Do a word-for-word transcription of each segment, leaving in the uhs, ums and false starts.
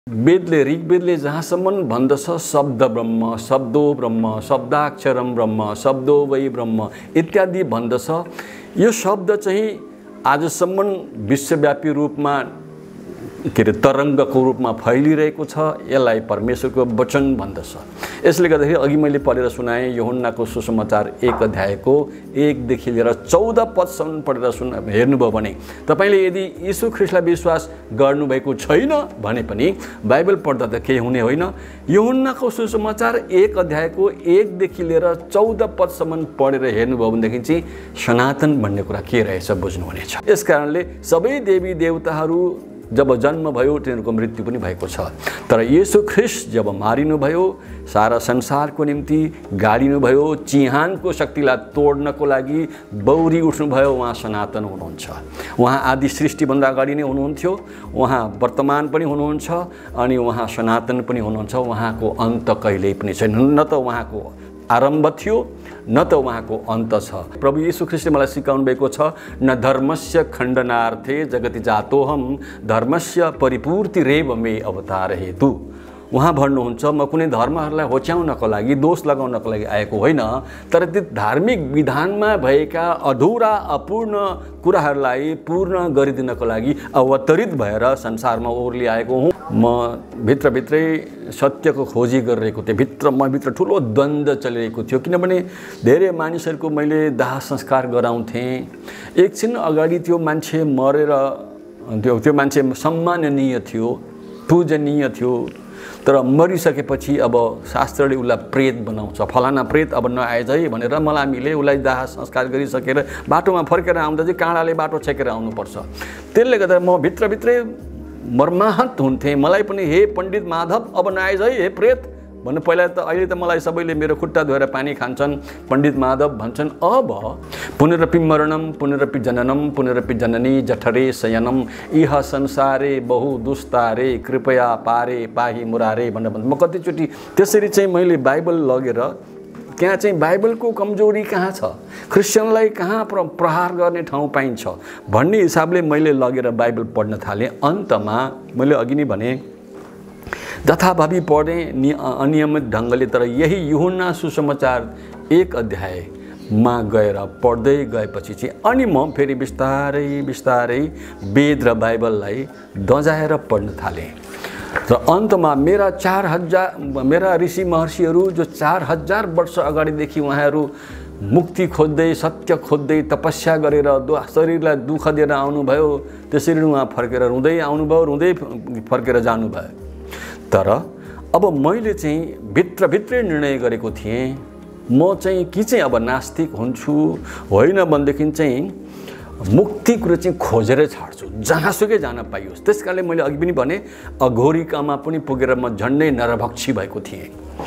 वेदले ऋग्वेदले जहाँसम्म भन्दछ शब्द ब्रह्म, शब्दो ब्रह्म, शब्दाक्षरम ब्रह्म, शब्दो वै ब्रह्म इत्यादि भन्दछ। यो शब्द चाहिँ आजसम्म विश्वव्यापी रूपमा के अरे तरङ्गको रूपमा फैलिरहेको छ। यसलाई परमेश्वरको वचन भन्दछ। यसले गर्दाखेरि अघि मैले पढेर सुनाएँ यूहन्नाको सुसमाचार एक अध्यायको एकदेखि लिएर चौध पदसम्म पढेर सुन हेर्नुभयो भने तपाईँले यदि यीशु ख्रीष्टलाई विश्वास गर्नुभएको छैन भने पनि बाइबल पढ्दा त केही हुने होइन। यूहन्नाको सुसमाचार एक अध्यायको एकदेखि लिएर चौध पदसम्म पढेर हेर्नुभयो भनेदेखि चाहिँ सनातन भन्ने कुरा के रहेछ बुझ्नुहुनेछ। यस कारणले सबै देवी देवताहरू जब जन्म भयो तिनीहरूको मृत्यु पनि भएको छ। तर येशू ख्रीष्ट जब मारिनुभयो, सारा संसारको निम्ति गाडिनुभयो, चिहानको शक्तिलाई तोड्नको लागि बौरी उठ्नुभयो, उहाँ सनातन हुनुहुन्छ। उहाँ आदि सृष्टिभन्दा अगाडि नै हुनुहुन्थ्यो, उहाँ वर्तमान पनि हुनुहुन्छ अनि उहाँ सनातन पनि हुनुहुन्छ। उहाँको अन्त कहिल्यै पनि छैन। न त उहाँको आरम्भ थियो न त उहाँको अन्त छ। प्रभु येशू ख्रीष्टले मलाई सिकाउनु भएको छ, न धर्मस्य खण्डनार्थे जगति जातोहम धर्मस्य परिपूर्ति रेव मे अवतार हेतु। उहाँ भन्नुहुन्छ म कुनै धर्महरूलाई होच्याउनको लागि, दोष लगाउनको लागि आएको होइन, तर त्यो धार्मिक विधानमा भएका अधुरा अपूर्ण कुराहरूलाई पूर्ण गरिदिनको लागि अवतरित भएर संसारमा ओर्ली आएको हुँ। म भित्रभित्रै सत्यको खोजी गरिरहेको थिएँ। भित्र म भित्र ठुलो द्वन्द्व चलिरहेको थियो, किनभने धेरै मानिसहरूको मैले दाह संस्कार गराउँथेँ। एकछिन अगाडि त्यो मान्छे मरेर त्यो त्यो मान्छे सम्माननीय थियो, पूजनीय थियो, तर मरिसकेपछि अब शास्त्रले उसलाई प्रेत बनाउँछ। फलाना प्रेत अब नआएछ है भनेर मलाई हामीले उसलाई दाह संस्कार गरिसकेर बाटोमा फर्केर आउँदा चाहिँ काँडाले बाटो छेकेर आउनुपर्छ। त्यसले गर्दा म भित्रभित्रै मर्माहत हुन्थेँ। मलाई पनि हे पण्डित माधव अब नआएछ है हे प्रेत भन्नु। पहिला त अहिले त मलाई सबैले मेरो खुट्टा धोएर पानी खान्छन्, पण्डित माधव भन्छन्। अब पुनरपि मरणम पुनरपि जननम पुनरपि जननी जठरे शयनम इह संसारे बहु दुस्तारे कृपया पारे पाही मुरारे भनेर भन्छ। म कतिचोटि त्यसरी चाहिँ मैले बाइबल लगेर त्यहाँ चाहिँ बाइबलको कमजोरी कहाँ छ, क्रिस्चियनलाई कहाँ प्र प्रहार गर्ने ठाउँ पाइन्छ भन्ने हिसाबले मैले लगेर बाइबल पढ्न थालेँ। अन्तमा मैले अघि नै भने जथाभावी पढेँ अनियमित ढङ्गले, तर यही यूहन्ना सुसमाचार एक अध्यायमा गएर पढ्दै गएपछि चाहिँ अनि म फेरि बिस्तारै बिस्तारै वेद र बाइबललाई दजाएर पढ्न थालेँ। र अन्तमा मेरा चार हजार मेरा ऋषि महर्षिहरू जो चार हजार वर्ष अगाडिदेखि उहाँहरू मुक्ति खोज्दै सत्य खोज्दै तपस्या गरेर शरीरलाई दुःख दिएर आउनुभयो, त्यसरी उहाँ फर्केर रुँदै आउनुभयो, रुँदै फर्केर जानुभयो। तर अब मैले चाहिँ भित्रभित्रै निर्णय गरेको थिएँ, म चाहिँ कि चाहिँ अब नास्तिक हुन्छु, होइन भनेदेखि चाहिँ मुक्ति कुरो चाहिँ खोजेर छाड्छु, जहाँसुकै जान पाइयोस्। त्यस कारणले मैले अघि पनि भने अघोरिकामा पनि पुगेर म झन्डै नरभक्षी भएको थिएँ,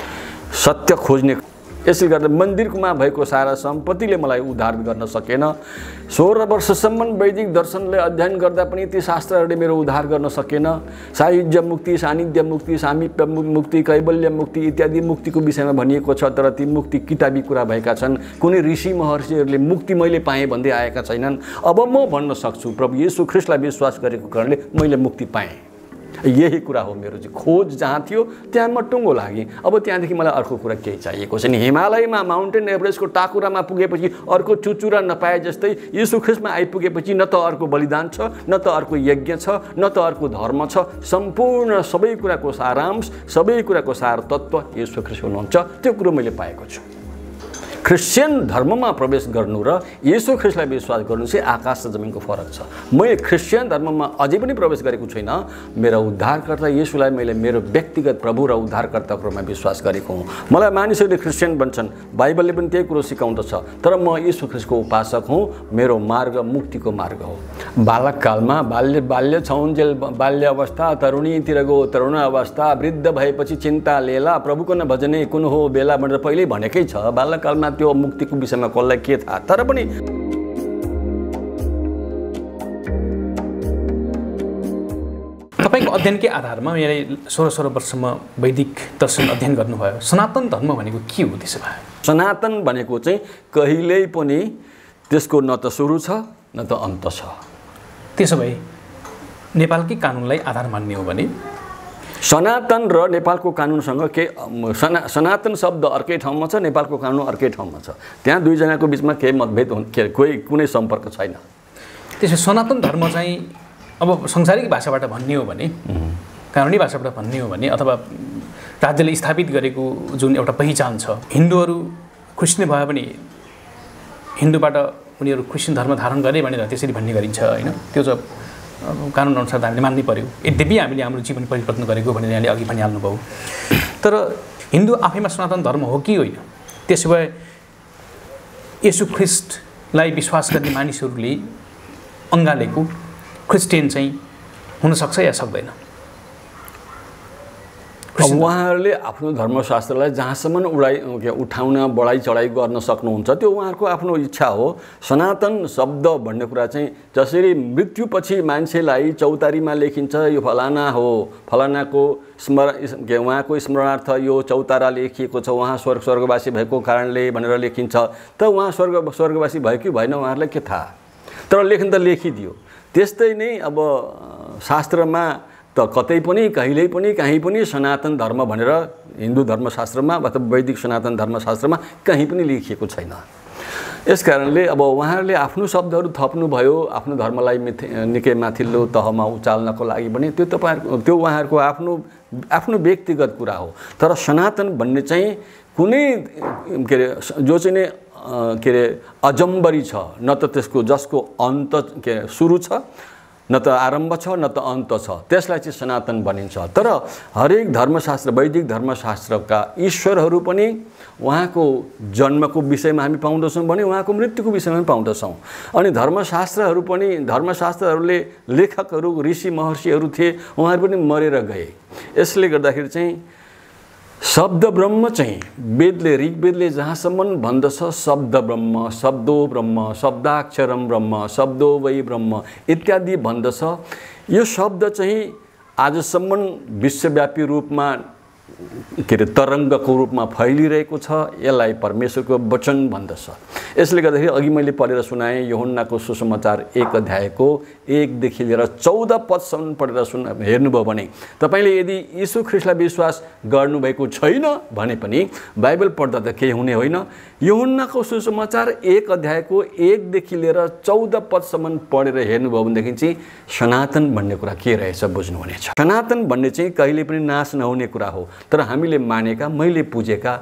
सत्य खोज्ने। यसले गर्दा मन्दिरमा भएको सारा सम्पत्तिले मलाई उद्धार गर्न सकेन। सोह्र वर्षसम्म वैदिक दर्शनले अध्ययन गर्दा पनि ती शास्त्रहरूले मेरो उद्धार गर्न सकेन। सायुज्य मुक्ति, सान्निध्य मुक्ति, सामिप्य मुक्ति, कैवल्य मुक्ति इत्यादि मुक्तिको विषयमा भनिएको छ, तर ती मुक्ति किताबी कुरा भएका छन्। कुनै ऋषि महर्षिहरूले मुक्ति मैले पाएँ भन्दै आएका छैनन्। अब म भन्न सक्छु प्रभु येशू ख्रीष्टलाई विश्वास गरेको कारणले मैले मुक्ति पाएँ। यही कुरा हो मेरो चाहिँ खोज। जहाँ थियो त्यहाँ म टुङ्गो लागेँ। अब त्यहाँदेखि मलाई अर्को कुरा केही चाहिएको छैन। हिमालयमा माउन्टेन एभरेस्टको टाकुरामा पुगेपछि अर्को चुचुरा नपाए जस्तै येशू ख्रीष्टमा आइपुगेपछि न त अर्को बलिदान छ, न त अर्को यज्ञ छ, न त अर्को धर्म छ। सम्पूर्ण सबै कुराको सारांश, सबै कुराको सार तत्त्व येशू ख्रीष्ट हुनुहुन्छ। त्यो कुरो मैले पाएको छु। क्रिस्चियन धर्ममा प्रवेश गर्नु र येशू ख्रीष्टलाई विश्वास गर्नु चाहिँ आकाश र जमिनको फरक छ। मैले क्रिस्चियन धर्ममा अझै पनि प्रवेश गरेको छैन। मेरा उद्धारकर्ता येशूलाई मैले मेरो व्यक्तिगत प्रभु र उद्धारकर्ताको रूपमा विश्वास गरेको हुँ। मलाई मानिसहरूले क्रिस्चियन भन्छन्, बाइबलले पनि त्यही कुरो सिकाउँदछ, तर म येशू ख्रीष्टको उपासक हुँ। मेरो मार्ग मुक्तिको मार्ग हो। बालककालमा बाल्य बाल्य छौन्जेल बाल्य अवस्था, तरुणीतिर गो तरुण अवस्था, वृद्ध भएपछि चिन्ता लेला, प्रभुको न भजने कुन हो बेला भनेर पहिल्यै भनेकै छ। बाल्यकालमा त्यो मुक्तिको विषयमा कसलाई के थाहा, तर पनि तपाईँको अध्ययनकै आधारमा यहाँले सोह्र सोह्र वर्षमा वैदिक दर्शन अध्ययन गर्नुभयो। सनातन धर्म भनेको के हो त्यसो भए? सनातन भनेको चाहिँ कहिल्यै पनि त्यसको न त सुरु छ न त अन्त छ। त्यसो भए नेपालकै कानुनलाई आधार मान्ने हो भने सनातन र नेपालको कानुनसँग के सना सनातन शब्द अर्कै ठाउँमा छ, नेपालको कानुन अर्कै ठाउँमा छ। त्यहाँ दुईजनाको बिचमा केही मतभेद हुन्, के कोही कुनै सम्पर्क छैन। त्यसो सनातन धर्म चाहिँ अब संसारिक भाषाबाट भन्ने हो भने, कानुनी भाषाबाट भन्ने हो भने, अथवा राज्यले स्थापित गरेको जुन एउटा पहिचान छ, हिन्दूहरू क्रिस्चियन भए पनि हिन्दूबाट उनीहरू क्रिस्चियन धर्म धारण गरे भनेर त्यसरी भन्ने गरिन्छ होइन। त्यो चाहिँ कानुन अनुसार हामीले मान्नै पर्यो। यद्यपि हामीले हाम्रो जीवन परिवर्तन गरेको भनेर यहाँले अघि भनिहाल्नुभयो। तर हिन्दू आफैमा सनातन धर्म हो कि होइन? त्यसो भए येशू ख्रिस्टलाई विश्वास गर्ने मानिसहरूले अँगालेको क्रिस्चियन चाहिँ हुनसक्छ या सक्दैन? उहाँहरूले आफ्नो धर्मशास्त्रलाई जहाँसम्म उडाइ उठाउन बढाइ चढाइ गर्न सक्नुहुन्छ त्यो उहाँहरूको आफ्नो इच्छा हो। सनातन शब्द भन्ने कुरा चाहिँ जसरी मृत्युपछि मान्छेलाई चौतारीमा लेखिन्छ यो फलाना हो, फलानाको स्मरण के उहाँको स्मरणार्थ यो चौतारा लेखिएको छ, उहाँ स्वर्ग स्वर्गवासी भएको कारणले भनेर लेखिन्छ। त उहाँ स्वर्ग स्वर्गवासी भयो कि भएन उहाँहरूलाई के थाहा, तर लेख्न त लेखिदियो। त्यस्तै नै अब शास्त्रमा त कतै पनि कहिल्यै पनि कहीँ पनि सनातन धर्म भनेर हिन्दू धर्मशास्त्रमा अथवा वैदिक सनातन धर्मशास्त्रमा कहीँ पनि लेखिएको छैन। यस कारणले अब उहाँहरूले आफ्नो शब्दहरू थप्नुभयो आफ्नो धर्मलाई मिथे निकै माथिल्लो तहमा उचाल्नको लागि भने त्यो तपाईँहरूको त्यो उहाँहरूको आफ्नो आफ्नो व्यक्तिगत कुरा हो। तर सनातन भन्ने चाहिँ कुनै के अरे जो चाहिँ नै के अरे अजम्बरी छ, न त त्यसको जसको अन्त के सुरु छ, न त आरम्भ छ, न त अन्त छ, त्यसलाई चाहिँ सनातन भनिन्छ। तर हरेक धर्मशास्त्र वैदिक धर्मशास्त्रका ईश्वरहरू पनि उहाँको जन्मको विषयमा हामी पाउँदछौँ भने उहाँको मृत्युको विषयमा पनि पाउँदछौँ। अनि धर्मशास्त्रहरू पनि धर्मशास्त्रहरूले लेखकहरू ऋषि महर्षिहरू थिए, उहाँहरू पनि मरेर गए। यसले गर्दाखेरि चाहिँ शब्द ब्रह्म चाहिँ वेदले ऋग्वेदले जहाँसम्म भन्दछ शब्द ब्रह्म, शब्दो ब्रह्म, शब्दाक्षरम ब्रह्म, शब्दो वै ब्रह्म इत्यादि भन्दछ। यो शब्द चाहिँ आजसम्म विश्वव्यापी रूपमा के अरे तरङ्गको रूपमा फैलिरहेको छ। यसलाई परमेश्वरको वचन भन्दछ। यसले गर्दाखेरि अघि मैले पढेर सुनाएँ यूहन्नाको सुसमाचार एक अध्यायको एकदेखि लिएर चौध पदसम्म पढेर सुन हेर्नुभयो भने तपाईँले यदि यीशु ख्रिस्टलाई विश्वास गर्नुभएको छैन भने पनि बाइबल पढ्दा त केही हुने होइन। यूहन्नाको सुसमाचार एक अध्यायको एकदेखि लिएर चौध पदसम्म पढेर हेर्नुभयो भनेदेखि चाहिँ सनातन भन्ने कुरा के रहेछ बुझ्नुहुनेछ। सनातन भन्ने चाहिँ कहिले पनि नाश नहुने कुरा हो। तर हामीले मानेका मैले पुजेका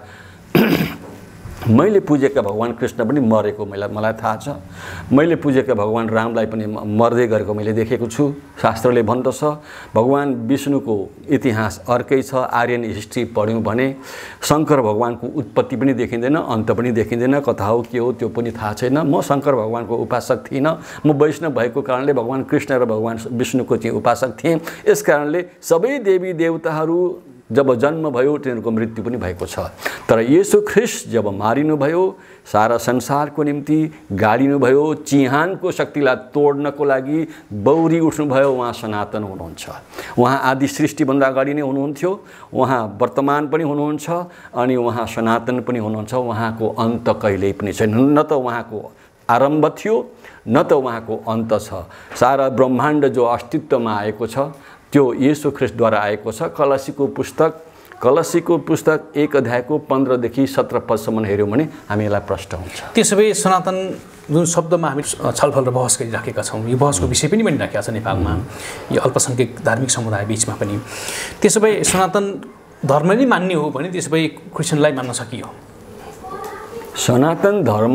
मैले पुजेका भगवान कृष्ण पनि मरेको मलाई मलाई थाहा छ। मैले पुजेका भगवान रामलाई पनि मर्दै गरेको मैले देखेको छु। शास्त्रले भन्दछ। भगवान विष्णुको इतिहास अर्कै छ। आर्यन हिस्ट्री पढ्यौँ भने शङ्कर भगवानको उत्पत्ति पनि देखिँदैन, अन्त पनि देखिँदैन। कथा हो के हो त्यो पनि थाहा छैन। म शङ्कर भगवानको उपासक थिइनँ। म वैष्णव भएको कारणले भगवान कृष्ण र भगवान विष्णुको चाहिँ उपासक थिएँ। यस कारणले सबै देवी देवताहरू जब जन्म भयो तिनीहरूको मृत्यु पनि भएको छ। तर येशू ख्रिस्ट जब मारिनुभयो, सारा संसारको निम्ति गाडिनुभयो, चिहानको शक्तिलाई तोड्नको लागि बौरी उठ्नुभयो, उहाँ सनातन हुनुहुन्छ। उहाँ आदि सृष्टिभन्दा अगाडि नै हुनुहुन्थ्यो, उहाँ वर्तमान पनि हुनुहुन्छ अनि उहाँ सनातन पनि हुनुहुन्छ। उहाँको अन्त कहिल्यै पनि छैन। न त उहाँको आरम्भ थियो न त उहाँको अन्त छ। सारा ब्रह्माण्ड जो अस्तित्वमा आएको छ त्यो येशू ख्रिस्टद्वारा आएको छ। कलसीको पुस्तक कलसीको पुस्तक एक अध्यायको पन्ध्रदेखि सत्र पदसम्म हेऱ्यौँ भने हामीलाई प्रष्ट हुन्छ। त्यसो भए सनातन जुन शब्दमा हामी छलफल र बहस गरिराखेका छौँ, यो बहसको विषय पनि बनिराखेका छ नेपालमा, यो अल्पसङ्ख्यक धार्मिक समुदाय बिचमा पनि। त्यसो भए सनातन धर्म नै मान्ने हो भने त्यसो भए क्रिस्चियनलाई मान्न सकियो? सनातन धर्म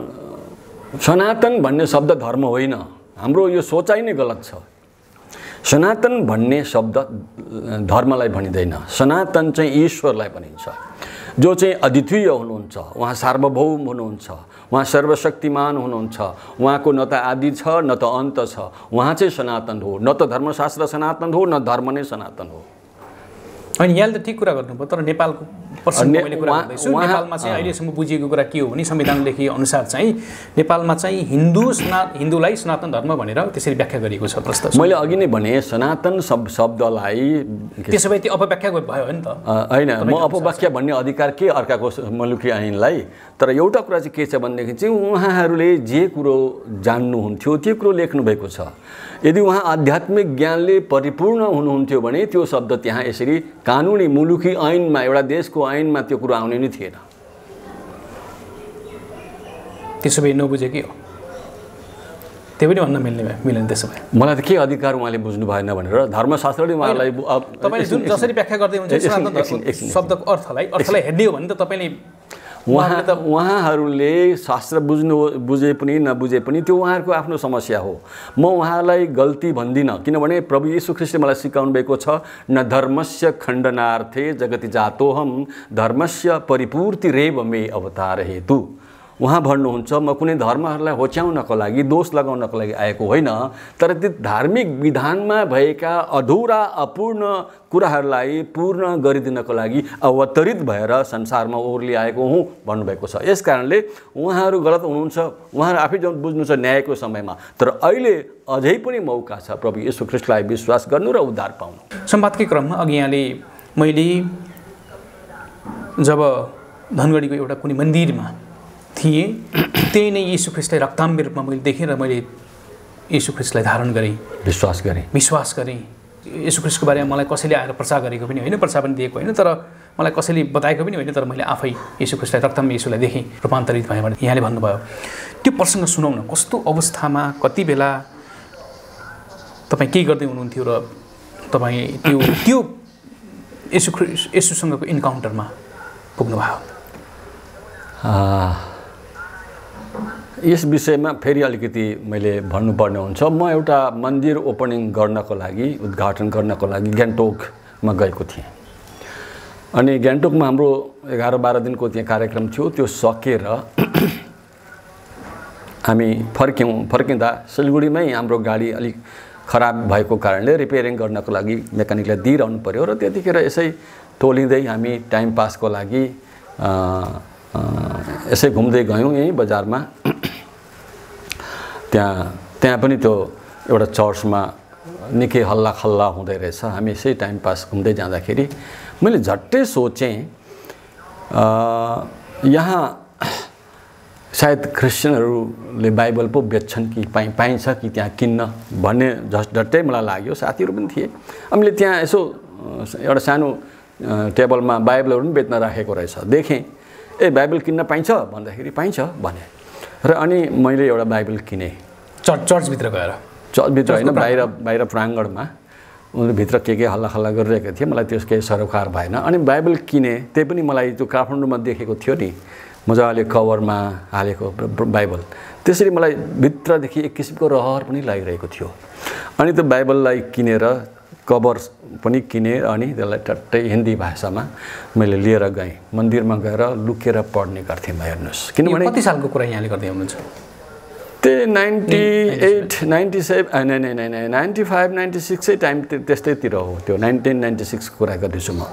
सनातन भन्ने शब्द धर्म होइन। हाम्रो यो सोचाइ नै गलत छ। सनातन भन्ने शब्द धर्मलाई भनिँदैन। सनातन चाहिँ ईश्वरलाई भनिन्छ, जो चाहिँ अद्वितीय हुनुहुन्छ। उहाँ सार्वभौम हुनुहुन्छ, उहाँ सर्वशक्तिमान हुनुहुन्छ। उहाँको न त आदि छ न त अन्त छ। उहाँ चाहिँ सनातन हो। न त धर्मशास्त्र सनातन हो न धर्म नै सनातन हो। अनि यहाँले त ठिक कुरा गर्नुभयो। तर नेपालको प्रसङ्ग मैले कुरा गर्दैछु। नेपालमा चाहिँ अहिलेसम्म बुझिएको कुरा के हो भने संविधान लेखी अनुसार चाहिँ नेपालमा चाहिँ हिन्दू सना हिन्दूलाई सनातन धर्म भनेर त्यसरी व्याख्या गरिएको छ प्रश्न। मैले अघि नै भने सनातन शब्द शब्दलाई त्यसो भए त्यो अपव्याख्या भयो नि त होइन। म अपव्याख्या भन्ने अधिकार के अर्काको मुलुकी ऐनलाई। तर एउटा कुरा चाहिँ के छ भनेदेखि चाहिँ उहाँहरूले जे कुरो जान्नुहुन्थ्यो त्यो कुरो लेख्नु भएको छ। यदि उहाँ आध्यात्मिक ज्ञानले परिपूर्ण हुनुहुन्थ्यो भने त्यो शब्द त्यहाँ यसरी कानुनी मुलुकी ऐनमा एउटा देशको ऐनमा त्यो कुरो आउने नै थिएन। त्यसो भए नबुझे के हो त्यो पनि भन्न मिल्ने मिलेन। त्यसो भए मलाई त के अधिकार उहाँले बुझ्नु भएन भनेर धर्मशास्त्रले उहाँलाई तपाईँले जुन जसरी व्याख्या गर्दै हुन्छ शब्दको अर्थलाई अर्थलाई हेर्ने हो भने त तपाईँले उहाँ त उहाँहरूले शास्त्र बुझ्नु बुझे पनि नबुझे पनि त्यो उहाँहरूको आफ्नो समस्या हो। म उहाँलाई गल्ती भन्दिनँ किनभने प्रभु येशू ख्रीष्टले मलाई सिकाउनु भएको छ न धर्मस्य खण्डनार्थे जगति जातोहम धर्मस्य परिपूर्तिरेव मे अवतार हेतु। उहाँ भन्नुहुन्छ म कुनै धर्महरूलाई होच्याउनको लागि दोष लगाउनको लागि आएको होइन, तर त्यो धार्मिक विधानमा भएका अधुरा अपूर्ण कुराहरूलाई पूर्ण गरिदिनको लागि अवतरित भएर संसारमा ओर्ली आएको हुँ भन्नुभएको छ। यस कारणले उहाँहरू गलत हुनुहुन्छ, उहाँहरू आफै जो बुझ्नु छ न्यायको समयमा। तर अहिले अझै पनि मौका छ प्रभु येशू ख्रीष्टलाई विश्वास गर्नु र उद्धार पाउनु। संवादकै क्रममा अघि यहाँले मैले जब धनगढीको एउटा कुनै मन्दिरमा थिएँ त्यही नै येशू ख्रीष्टलाई रक्ताम्बी रूपमा मैले देखेँ र मैले येशू ख्रीष्टलाई धारण गरेँ, विश्वास गरेँ विश्वास गरेँ येशू ख्रीष्टको बारेमा मलाई कसैले आएर प्रचार गरेको पनि होइन, प्रचार पनि दिएको होइन, तर मलाई कसैले बताएको पनि होइन, तर मैले आफै येशू ख्रीष्टलाई रक्ताम्बी येशूलाई देखेँ, रूपान्तरित भएँ भने यहाँले भन्नुभयो। त्यो प्रसङ्ग सुनाउन कस्तो अवस्थामा कति बेला तपाईँ के गर्दै हुनुहुन्थ्यो र तपाईँ त्यो त्यो येशू ख्रीष्ट येशूसँगको इन्काउन्टरमा पुग्नुभयो? यस विषयमा फेरि अलिकति मैले भन्नुपर्ने हुन्छ। म एउटा मन्दिर ओपनिङ गर्नको लागि उद्घाटन गर्नको लागि गान्तोकमा गएको थिएँ अनि गान्तोकमा हाम्रो एघार बाह्र दिनको त्यहाँ कार्यक्रम थियो। त्यो सकेर हामी फर्क्यौँ। फर्किँदा सिलगढीमै हाम्रो गाडी अलिक खराब भएको कारणले रिपेयरिङ गर्नको लागि मेकानिकलाई दिइरहनु पर्यो र त्यतिखेर यसै टोलिँदै हामी टाइम पासको लागि यसै घुम्दै गयौँ यहीँ बजारमा। त्यहाँ त्यहाँ पनि त्यो एउटा चर्चमा निकै हल्ला खल्ला हुँदै रहेछ। हामी यसै टाइम पास घुम्दै जाँदाखेरि मैले झट्टै सोचेँ यहाँ सायद क्रिस्चियनहरूले बाइबल पो बेच्छन् कि पाइ पाइन्छ कि त्यहाँ किन्न भन्ने झस् झट्टै मलाई लाग्यो। साथीहरू पनि थिए। हामीले त्यहाँ यसो एउटा सानो टेबलमा बाइबलहरू पनि बेच्न राखेको रहेछ। देखेँ ए बाइबल किन्न पाइन्छ भन्दाखेरि पाइन्छ भने र अनि मैले एउटा बाइबल किनेँ। चर्च चर्चभित्र गएर? चर्चभित्र होइन, बाहिर बाहिर प्राङ्गणमा उनीहरू भित्र के के हल्ला खल्ला गरिरहेको थिए। मलाई त्यस केही सरोकार भएन अनि बाइबल किनेँ। त्यही पनि मलाई त्यो काठमाडौँमा देखेको थियो नि मजाले कभरमा हालेको बाइबल, त्यसरी मलाई भित्रदेखि एक किसिमको रहर पनि लागिरहेको थियो। अनि त्यो बाइबललाई किनेर कभर पनि किनेँ अनि त्यसलाई टट्टै हिन्दी भाषामा मैले लिएर गएँ। मन्दिरमा गएर लुकेर पढ्ने गर्थेँ। हेर्नुहोस् किनभने कति सालको कुरा यहाँले गर्दै हुनुहुन्छ? त्यही नाइन्टी एट नाइन्टी सेभेन नै नै नै नाइन्टी फाइभ नाइन्टी सिक्सै टाइम त्यस्तैतिर हो। त्यो नाइन्टिन नाइन्टी सिक्सको कुरा गर्दैछु म।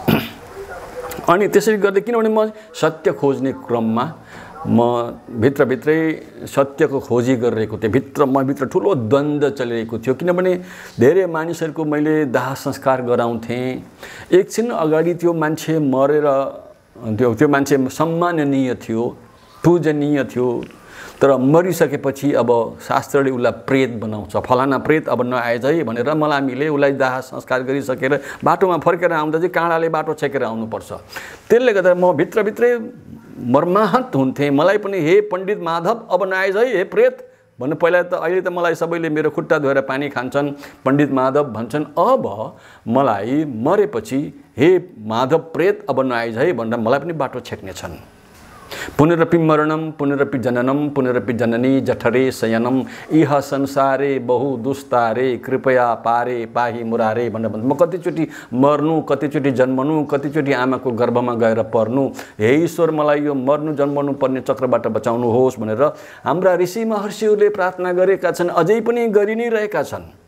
अनि त्यसरी गर्दै किनभने म सत्य खोज्ने क्रममा म भित्रभित्रै सत्यको खोजी गरिरहेको थिएँ। भित्र म भित्र ठुलो द्वन्द्व चलिरहेको थियो किनभने धेरै मानिसहरूको मैले दाह संस्कार गराउँथेँ। एकछिन अगाडि त्यो मान्छे मरेर त्यो त्यो मान्छे सम्माननीय थियो, पूजनीय थियो, तर मरिसकेपछि अब शास्त्रले उसलाई प्रेत बनाउँछ। फलाना प्रेत अब नआएछ है भनेर मलामीले उसलाई दाह संस्कार गरिसकेर बाटोमा फर्केर आउँदा चाहिँ काँडाले बाटो छेकेर आउनुपर्छ। त्यसले गर्दा म भित्रभित्रै मर्माहत हुन्थेँ। मलाई पनि हे पण्डित माधव अब नआएछ है हे प्रेत भन्नु। पहिला त अहिले त मलाई सबैले मेरो खुट्टा धोएर पानी खान्छन्, पण्डित माधव भन्छन्। अब मलाई मरेपछि हे माधव प्रेत अब नआएछ है भनेर मलाई पनि बाटो छेक्नेछन्। पुनरपि मरणम पुनरपि जननम पुनरपि जननी जठरे शयनम इह संसारे बहु दुस्तारे कृपया पारे पाही मुरारे भनेर भन्छ। म कतिचोटि मर्नु, कतिचोटि जन्मनु, कतिचोटि आमाको गर्भमा गएर पर्नु। हे ईश्वर मलाई यो मर्नु जन्मनु पर्ने चक्रबाट बचाउनुहोस् भनेर हाम्रा ऋषि महर्षिहरूले प्रार्थना गरेका छन्, अझै पनि गरि नै रहेका छन्।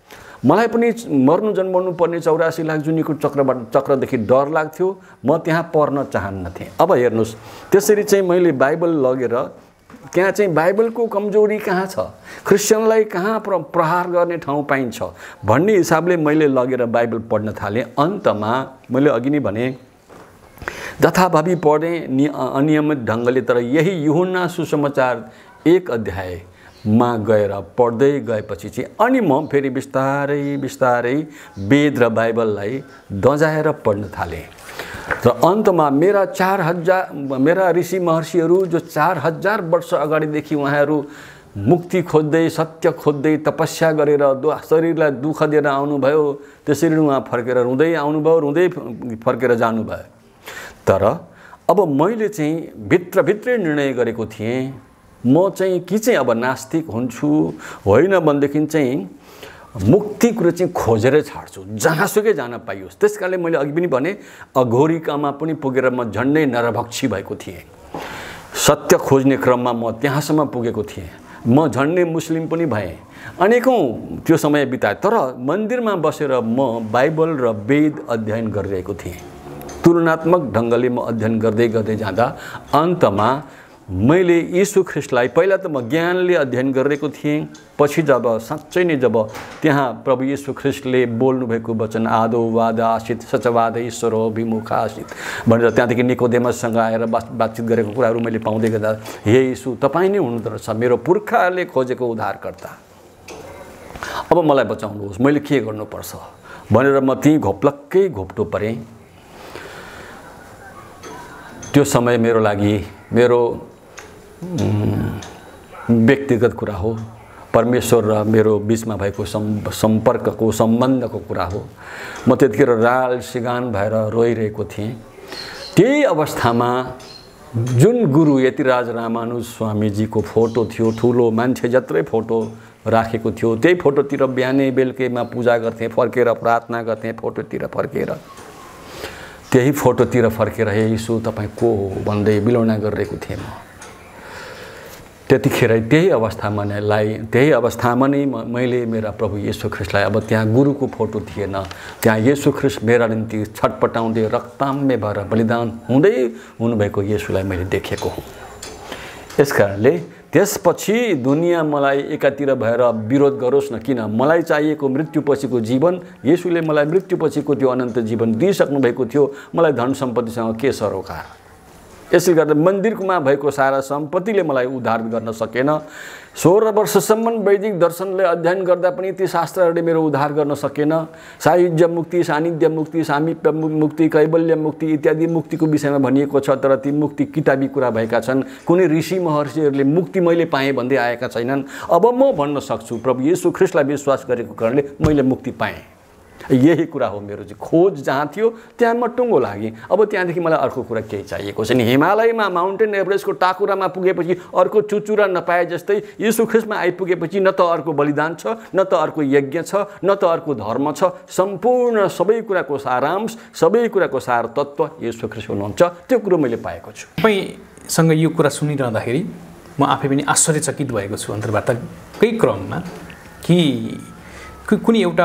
मलाई पनि मर्नु जन्माउनु पर्ने चौरासी लाख जुनीको चक्रबाट चक्रदेखि डर लाग्थ्यो, म त्यहाँ पर्न चाहन्नथेँ। अब हेर्नुहोस्, त्यसरी चाहिँ मैले बाइबल लगेर त्यहाँ चाहिँ बाइबलको कमजोरी कहाँ छ, क्रिस्चियनलाई कहाँ प्र प्रहार गर्ने ठाउँ पाइन्छ भन्ने हिसाबले मैले लगेर बाइबल पढ्न थालेँ। अन्तमा मैले अघि नै भने जथाभावी पढेँ नि अनियमित ढङ्गले, तर यही यूहन्ना सुसमाचार एक अध्यायमा गएर पढ्दै गएपछि चाहिँ अनि म फेरि बिस्तारै बिस्तारै वेद र बाइबललाई दजाएर पढ्न थालेँ। र अन्तमा मेरा चार हजार मेरा ऋषि महर्षिहरू जो चार हजार वर्ष अगाडिदेखि उहाँहरू मुक्ति खोज्दै सत्य खोज्दै तपस्या गरेर शरीरलाई दुःख दिएर आउनुभयो, त्यसरी उहाँ फर्केर रुँदै आउनुभयो, रुँदै फर्केर जानुभयो। तर अब मैले चाहिँ भित्रभित्रै निर्णय गरेको थिएँ, म चाहिँ कि चाहिँ अब नास्तिक हुन्छु होइन भनेदेखि चाहिँ मुक्ति कुरो चाहिँ खोजेर छाड्छु, जहाँसुकै जान पाइयोस्। त्यस कारणले मैले अघि पनि भने अघोरिकामा पनि पुगेर म झन्डै नरभक्षी भएको थिएँ। सत्य खोज्ने क्रममा म त्यहाँसम्म पुगेको थिएँ। म झन्डै मुस्लिम पनि भएँ, अनेकौँ त्यो समय बिताएँ। तर मन्दिरमा बसेर म बाइबल र वेद अध्ययन गरिरहेको थिएँ। तुलनात्मक ढङ्गले म अध्ययन गर्दै गर्दै जाँदा अन्तमा मैले यीशु ख्रिस्टलाई पहिला त म ज्ञानले अध्ययन गरिरहेको थिएँ। पछि जब साँच्चै नै जब त्यहाँ प्रभु यीशु ख्रिस्टले बोल्नुभएको वचन आदो वाद आसित सचवाद ईश्वर हो विमुख आसित भनेर त्यहाँदेखि निकोदेमससँग आएर बात बातचित गरेको कुराहरू मैले पाउँदै गर्दा हे यीशु तपाईँ नै हुनुहुँदो रहेछ, मेरो पुर्खाहरूले खोजेको उद्धारकर्ता, अब मलाई बचाउनुहोस्, मैले के गर्नुपर्छ भनेर म त्यहीँ घोप्लक्कै घोप्टो परेँ। त्यो समय मेरो लागि मेरो व्यक्तिगत कुरा हो, परमेश्वर र मेरो बिचमा भएको सम्पर्कको सम्बन्धको कुरा हो। म त्यतिखेर राल सिगान भएर रोइरहेको थिएँ। त्यही अवस्थामा जुन गुरु यतिराज रामानुज स्वामीजीको फोटो थियो, ठुलो मान्छे जत्रै फोटो राखेको थियो, त्यही फोटोतिर बिहानै बेलुकैमा पूजा गर्थेँ, फर्केर प्रार्थना गर्थेँ, फोटोतिर फर्केर त्यही फोटोतिर फर्केर हे यीशु तपाईँ को हो भन्दै बिलौना गरिरहेको थिएँ म। त्यतिखेर त्यही अवस्थामा नै लाई त्यही अवस्थामा नै मैले मेरा प्रभु येशू ख्रिस्टलाई, अब त्यहाँ गुरुको फोटो थिएन, त्यहाँ येशू ख्रिस्ट मेरा निम्ति छटपटाउँदै रक्ताम्य भएर बलिदान हुँदै हुनुभएको येशूलाई मैले देखेको हुँ। यस कारणले त्यसपछि दुनियाँ मलाई एकातिर भएर विरोध गरोस् न किन, मलाई चाहिएको मृत्युपछिको जीवन, येशूले मलाई मृत्युपछिको त्यो अनन्त जीवन दिइसक्नु भएको थियो, मलाई धन सम्पत्तिसँग के सरोकार। यसले गर्दा मन्दिरमा भएको सारा सम्पत्तिले मलाई उद्धार गर्न सकेन। सोह्र वर्षसम्म वैदिक दर्शनले अध्ययन गर्दा पनि ती शास्त्रहरूले मेरो उद्धार गर्न सकेन। सायुज्य मुक्ति, सान्निध्य मुक्ति, सामीप्य मुक्ति, कैवल्य मुक्ति इत्यादि मुक्तिको विषयमा भनिएको छ, तर ती मुक्ति किताबी कुरा भएका छन्। कुनै ऋषि महर्षिहरूले मुक्ति मैले पाएँ भन्दै आएका छैनन्। अब म भन्न सक्छु प्रभु येशू ख्रिस्टलाई विश्वास गरेको कारणले मैले मुक्ति पाएँ। यही कुरा हो मेरो चाहिँ खोज। जहाँ थियो त्यहाँ म टुङ्गो लागेँ। अब त्यहाँदेखि मलाई अर्को कुरा केही चाहिएको छैन। हिमालयमा माउन्टेन एभरेस्टको टाकुरामा पुगेपछि अर्को चुचुरा नपाए जस्तै येशू ख्रिस्टमा आइपुगेपछि न त अर्को बलिदान छ, न त अर्को यज्ञ छ, न त अर्को धर्म छ। सम्पूर्ण सबै कुराको सारांश, सबै कुराको सार तत्त्व येशू ख्रिस्ट हुनुहुन्छ। त्यो कुरो मैले पाएको छु। तपाईँसँग यो कुरा सुनिरहँदाखेरि म आफै पनि आश्चर्यचकित भएको छु अन्तर्वार्ताकै क्रममा कि कुनै एउटा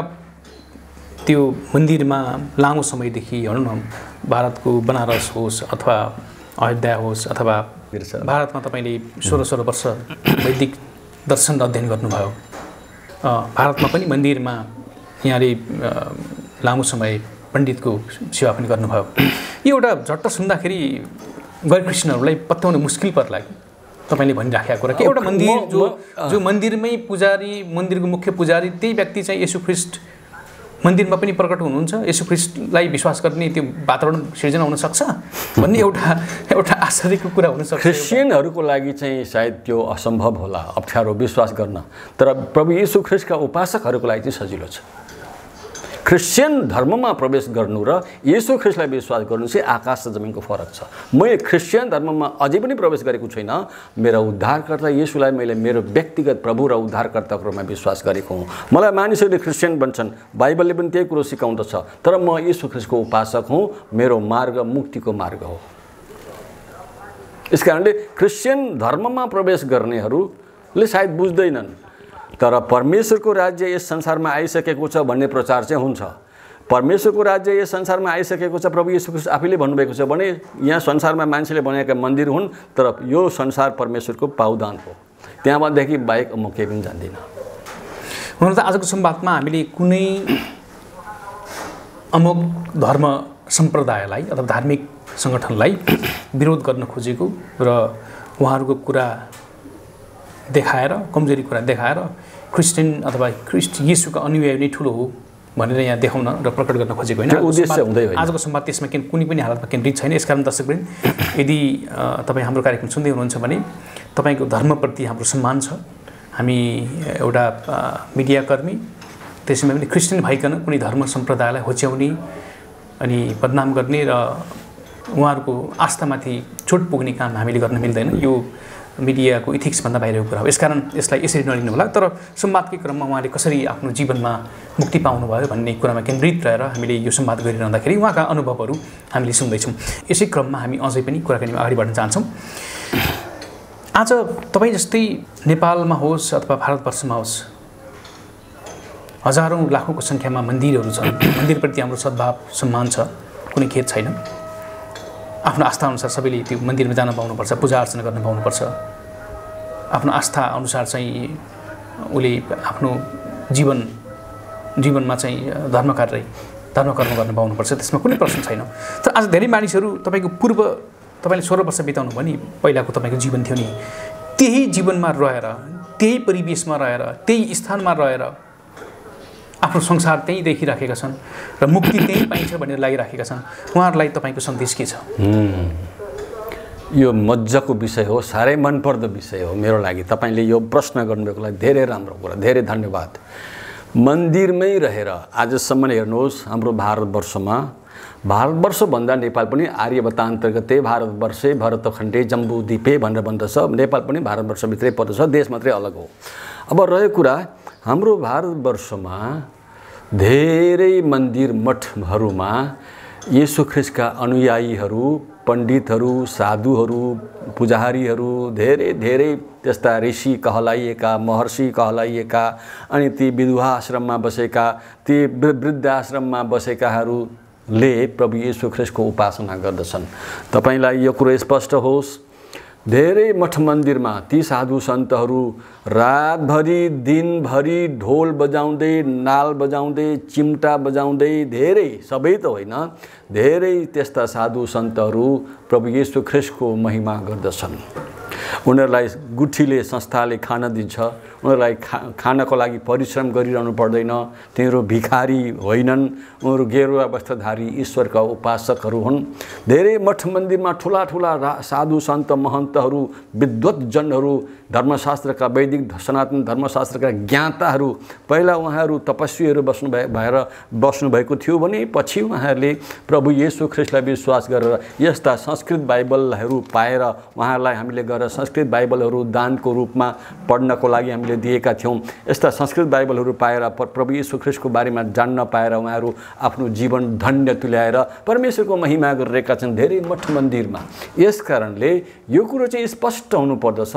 त्यो मन्दिरमा लामो समयदेखि भनौँ न भारतको बनारस होस् अथवा अयोध्या होस् अथवा भारतमा तपाईँले सोह्र सोह्र वर्ष वैदिक दर्शन अध्ययन गर्नुभयो। भारतमा पनि मन्दिरमा यहाँले लामो समय पण्डितको सेवा पनि गर्नुभयो। यो एउटा झट्ट सुन्दाखेरि गैर क्रिस्चियनहरूलाई पत्याउन मुस्किल पर्ला कि तपाईँले भनिराखेको कुरा कि एउटा मन्दिर जो जो मन्दिरमै पुजारी, मन्दिरको मुख्य पुजारी त्यही व्यक्ति चाहिँ येशू ख्रिस्ट मन्दिरमा पनि प्रकट हुनुहुन्छ, येशू ख्रिस्टलाई विश्वास गर्ने त्यो वातावरण सिर्जना हुन सक्छ भन्ने एउटा एउटा आश्चर्यको कुरा हुन सक्छ। क्रिस्चियनहरूको लागि चाहिँ सायद त्यो असम्भव होला, अप्ठ्यारो विश्वास गर्न, तर प्रभु येशू ख्रिस्टका उपासकहरूको लागि चाहिँ सजिलो छ। क्रिस्चियन धर्ममा प्रवेश गर्नु र येशू ख्रिस्टलाई विश्वास गर्नु चाहिँ आकाश र जमिनको फरक छ। मैले क्रिस्चियन धर्ममा अझै पनि प्रवेश गरेको छैन। मेरा उद्धारकर्ता येशूलाई मैले मेरो व्यक्तिगत प्रभु र उद्धारकर्ताको रूपमा विश्वास गरेको हुँ। मलाई मानिसहरूले क्रिस्चियन भन्छन्, बाइबलले पनि त्यही कुरो सिकाउँदछ, तर म येशू ख्रिस्टको उपासक हुँ। मेरो मार्ग मुक्तिको मार्ग हो। यस कारणले क्रिस्चियन धर्ममा प्रवेश गर्नेहरूले सायद बुझ्दैनन्। तर परमेश्वरको राज्य यस संसारमा आइसकेको छ भन्ने प्रचार चाहिँ हुन्छ। परमेश्वरको राज्य यस संसारमा आइसकेको छ प्रभु येशू ख्रीष्ट आफैले भन्नुभएको छ भने यहाँ संसारमा मान्छेले बनाएका मन्दिर हुन्, तर यो संसार परमेश्वरको पाउदान हो, त्यहाँदेखि बाहेक म केही पनि जान्दिनँ। हुन त आजको संवादमा हामीले कुनै अमुक धर्म सम्प्रदायलाई अथवा धार्मिक सङ्गठनलाई विरोध गर्न खोजेको र उहाँहरूको कुरा देखाएर, कमजोरी कुरा देखाएर क्रिस्चियन अथवा ख्रिस्ट येशूका अनुयायी नै ठुलो हो भनेर यहाँ देखाउन र प्रकट गर्न खोजेको होइन। उद्देश्य हुँदै होइन। आजको संवाद त्यसमा कुनै पनि हालतमा केन्द्रित छैन। यसकारण दर्शकवृन्द, यदि तपाईँ हाम्रो कार्यक्रम सुन्दै हुनुहुन्छ भने तपाईँको धर्मप्रति हाम्रो सम्मान छ। हामी एउटा मिडियाकर्मी, त्यसैमा पनि क्रिस्चियन भइकन कुनै धर्म सम्प्रदायलाई होच्याउने अनि बदनाम गर्ने र उहाँहरूको आस्थामाथि चोट पुग्ने काम हामीले गर्न मिल्दैन। यो मिडियाको इथिक्सभन्दा बाहिरको कुरा हो। यसकारण यसलाई यसरी नलिनु होला। तर संवादकै क्रममा उहाँले कसरी आफ्नो जीवनमा मुक्ति पाउनुभयो भन्ने कुरामा केन्द्रित रहेर हामीले यो संवाद गरिरहँदाखेरि उहाँका अनुभवहरू हामीले सुन्दैछौँ। यसै क्रममा हामी अझै पनि कुराकानीमा अगाडि बढ्न चाहन्छौँ। आज तपाईँ जस्तै नेपालमा होस् अथवा भारतवर्षमा होस्, हजारौँ लाखौँको सङ्ख्यामा मन्दिरहरू छन्। मन्दिरप्रति हाम्रो सद्भाव सम्मान छ, कुनै खेद छैन। आफ्नो आस्थाअनुसार सबैले त्यो मन्दिरमा जान पाउनुपर्छ, पूजा अर्चना गर्न पाउनुपर्छ। आफ्नो आस्था अनुसार चाहिँ उसले आफ्नो जीवन जीवनमा चाहिँ धर्म कार्य धर्म कर्म गर्न पाउनुपर्छ, त्यसमा कुनै प्रश्न छैन। तर आज धेरै मानिसहरू तपाईँको पूर्व तपाईँले सोह्र वर्ष बिताउनु भयो नि, पहिलाको तपाईँको जीवन थियो नि, त्यही जीवनमा रहेर, त्यही परिवेशमा रहेर, त्यही स्थानमा रहेर आफ्नो संसार त्यहीँ देखिराखेका छन् र मुक्ति त्यहीँ पाइन्छ भनेर लागिराखेका छन्। उहाँहरूलाई तपाईँको सन्देश के छ? यो मजाको विषय हो, साह्रै मनपर्दो विषय हो मेरो लागि। तपाईँले यो प्रश्न गर्नुभएको लागि धेरै राम्रो कुरा, धेरै धन्यवाद। मन्दिरमै रहेर आजसम्म हेर्नुहोस्, हाम्रो भारतवर्षमा, भारतवर्षभन्दा नेपाल पनि आर्यभट्ट अन्तर्गतै भारतवर्षै भरतखण्डे जम्बूद्वीपे भनेर भन्दछ। नेपाल पनि भारतवर्षभित्रै पर्दछ, देश मात्रै अलग हो। अब रहेको कुरा, हाम्रो भारतवर्षमा धेरै मन्दिर मठहरूमा येशू ख्रीष्टका अनुयायीहरू, पण्डितहरू, साधुहरू, पुजारीहरू, धेरै धेरै त्यस्ता ऋषि कहलाइएका, महर्षि कहलाइएका, अनि ती विधवा आश्रममा बसेका, ती वृद्धाश्रममा बसेकाहरूले प्रभु येशू ख्रीष्टको उपासना गर्दछन्। तपाईँलाई यो कुरो स्पष्ट होस्, धेरै मठ मन्दिरमा ती साधु सन्तहरू रातभरि दिनभरि ढोल बजाउँदै, नाल बजाउँदै, चिम्टा बजाउँदै, धेरै, सबै त होइन, धेरै त्यस्ता साधु सन्तहरू प्रभु येशू ख्रीष्टको महिमा गर्दछन्। उनीहरूलाई गुठीले, संस्थाले खान दिन्छ, उनीहरूलाई खा खानको लागि परिश्रम गरिरहनु पर्दैन। तिनीहरू भिखारी होइनन्, उनीहरू गेरुवा वस्त्रधारी ईश्वरका उपासकहरू हुन्। धेरै मठ मन्दिरमा ठुला ठुला साधु सन्त महन्तहरू, विद्वत्जनहरू, धर्मशास्त्रका, वैदिक सनातन धर्मशास्त्रका ज्ञाताहरू, पहिला उहाँहरू तपस्वीहरू बस्नु भए भएर बस्नुभएको थियो भने पछि उहाँहरूले प्रभु येशू ख्रीष्टलाई विश्वास गरेर यस्ता संस्कृत बाइबलहरू पाएर उहाँहरूलाई हामीले गएर संस्कृत बाइबलहरू दानको रूपमा पढ्नको लागि हामीले दिएका थियौँ। यस्ता संस्कृत बाइबलहरू पाएर प्रभु येशू ख्रीष्टको बारेमा जान्न पाएर उहाँहरू आफ्नो जीवन धन्य तुल्याएर परमेश्वरको महिमा गरिरहेका छन् धेरै मठ मन्दिरमा। यस कारणले यो कुरो चाहिँ स्पष्ट हुनुपर्दछ,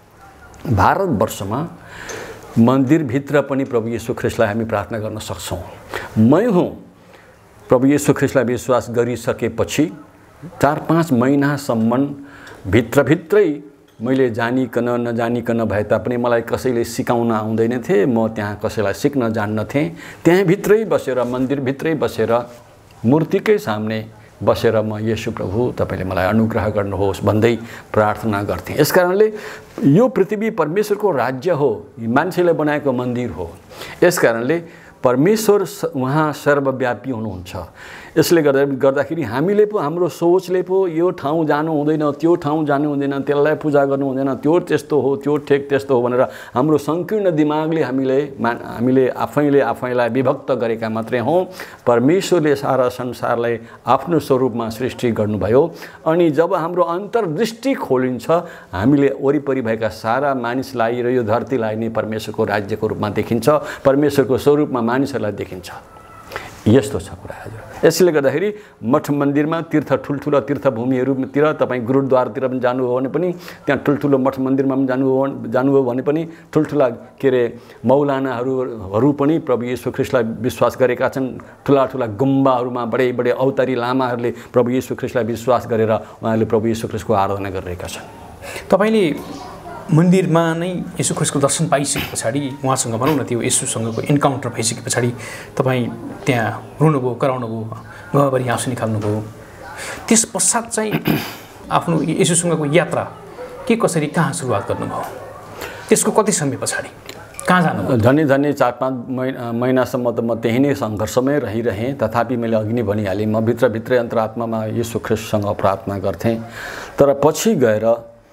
भारतवर्षमा मन्दिरभित्र पनि प्रभु येशू ख्रीष्टलाई हामी प्रार्थना गर्न सक्छौँ। मै हुँ प्रभु येशू ख्रीष्टलाई विश्वास गरिसकेपछि चार पाँच महिनासम्म भित्रभित्रै मैले जानिकन नजानिकन भए तापनि मलाई कसैले सिकाउन आउँदैन थिए, म त्यहाँ कसैलाई सिक्न जान्न थिएँ। त्यहाँ भित्रै बसेर, मन्दिरभित्रै बसेर, मूर्तिकै सामने बसेर म येशू प्रभु तपाईँले मलाई अनुग्रह गर्नुहोस् भन्दै प्रार्थना गर्थेँ। यस कारणले यो पृथ्वी परमेश्वरको राज्य हो, मान्छेले बनाएको मन्दिर हो। यस कारणले परमेश्वर उहाँ सर्वव्यापी हुनुहुन्छ। यसले गर्दा गर्दाखेरि हामीले पो हाम्रो सोचले पो यो ठाउँ जानु हुँदैन, त्यो ठाउँ जानु हुँदैन, त्यसलाई पूजा गर्नु हुँदैन, त्यो त्यस्तो हो, त्यो ठेक त्यस्तो हो भनेर हाम्रो सङ्कीर्ण दिमागले हामीले मा हामीले आफैले आफैलाई विभक्त गरेका मात्रै हौँ। परमेश्वरले सारा संसारलाई आफ्नो स्वरूपमा सृष्टि गर्नुभयो, अनि जब हाम्रो अन्तर्दृष्टि खोलिन्छ हामीले वरिपरि भएका सारा मानिसलाई र यो धरतीलाई नै परमेश्वरको राज्यको रूपमा देखिन्छ, परमेश्वरको स्वरूपमा मानिसहरूलाई देखिन्छ। यस्तो छ कुरा हजुर। यसले गर्दाखेरि मठ मन्दिरमा तीर्थ ठुल्ठुला तीर्थभूमिहरूतिर तपाईँ गुरुद्वारतिर पनि जानुभयो भने पनि त्यहाँ ठुल्ठुलो मठ मन्दिरमा पनि जानुभयो जानुभयो भने पनि ठुल्ठुला के अरे मौलानाहरू पनि प्रभु येशू ख्रीष्टलाई विश्वास गरेका छन्। ठुला ठुला गुम्बाहरूमा बडे बडे अवतारी लामाहरूले प्रभु येशू ख्रीष्टलाई विश्वास गरेर उहाँहरूले प्रभु येशू ख्रीष्टको आराधना गरिरहेका छन्। तपाईँले मन्दिरमा नै येशू ख्रीष्टको दर्शन पाइसके पछाडि उहाँसँग भनौँ न त्यो येशूसँगको इन्काउन्टर भइसके पछाडि तपाईँ त्यहाँ रुनुभयो, कराउनुभयो, गहभरि आँसु निकाल्नुभयो। त्यस पश्चात चाहिँ आफ्नो येशूसँगको यात्रा के कसरी कहाँ सुरुवात गर्नुभयो? त्यसको कति समय पछाडि कहाँ जानुभयो? झन्डै झन्डै चार पाँच महिना महिनासम्म त म त्यही नै सङ्घर्षमै रहिरहेँ। तथापि मैले अघि नै भनिहालेँ, म भित्रभित्रै अन्तरात्मामा येशू ख्रीष्टसँग प्रार्थना गर्थेँ। तर पछि गएर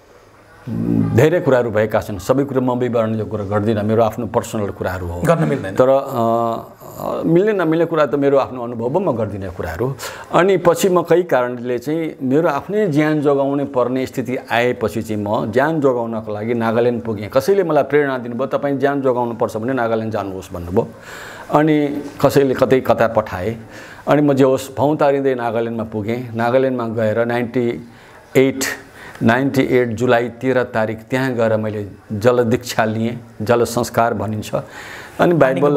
धेरै कुराहरू भएका छन्। सबै कुरा म विवरण यो कुरा गर्दिनँ, मेरो आफ्नो पर्सनल कुराहरू हो, गर्न मिल्दैन। तर मिल्ने नमिल्ने कुरा त मेरो आफ्नो अनुभव म गर्दिनँ कुराहरू। अनि पछि म कई कारणले चाहिँ मेरो आफ्नै ज्यान जोगाउनै पर्ने स्थिति आएपछि चाहिँ म ज्यान जोगाउनको लागि नागाल्यान्ड पुगेँ। कसैले मलाई प्रेरणा दिनुभयो, तपाईँ ज्यान जोगाउनुपर्छ भने नागाल्यान्ड जानुहोस् भन्नुभयो। अनि कसैले कतै कता पठाए। अनि म जे होस् भौँतारिँदै नागाल्यान्डमा पुगेँ। नागाल्यान्डमा गएर नाइन्टी एट नाइन्टी एट जुलाई तेह्र तारिक त्यहाँ गएर मैले जल दीक्षा लिएँ, जल संस्कार भनिन्छ। अनि बाइबल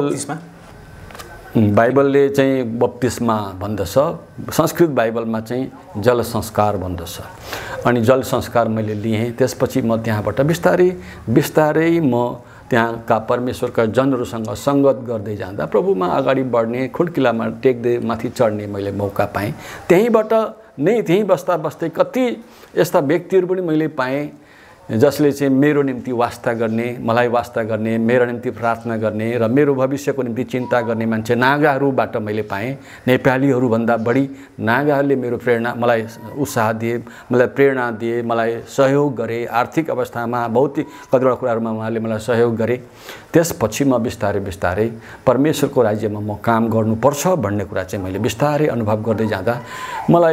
बाइबलले चाहिँ बप्तिस्मा भन्दछ, संस्कृत बाइबलमा चाहिँ जल संस्कार भन्दछ। अनि जल संस्कार मैले लिएँ। त्यसपछि म त्यहाँबाट बिस्तारै बिस्तारै म त्यहाँका परमेश्वरका जनहरूसँग सङ्गत गर्दै जाँदा प्रभुमा अगाडि बढ्ने, खुड्किलामा टेक्दै माथि चढ्ने मैले मौका पाएँ। त्यहीँबाट नै त्यहीँ बस्दा बस्दै कति यस्ता व्यक्तिहरू पनि मैले पाएँ जसले चाहिँ मेरो निम्ति वास्ता गर्ने, मलाई वास्ता गर्ने, मेरो निम्ति प्रार्थना गर्ने र मेरो भविष्यको निम्ति चिन्ता गर्ने मान्छे नागाहरूबाट मैले पाएँ। नेपालीहरूभन्दा बढी नागाहरूले मेरो प्रेरणा मलाई उत्साह दिए, मलाई प्रेरणा दिए, मलाई सहयोग गरे। आर्थिक अवस्थामा, भौतिक कतिवटा कुराहरूमा उहाँले मलाई सहयोग गरे। त्यसपछि म बिस्तारै बिस्तारै परमेश्वरको राज्यमा म काम गर्नुपर्छ भन्ने कुरा चाहिँ मैले बिस्तारै अनुभव गर्दै जाँदा मलाई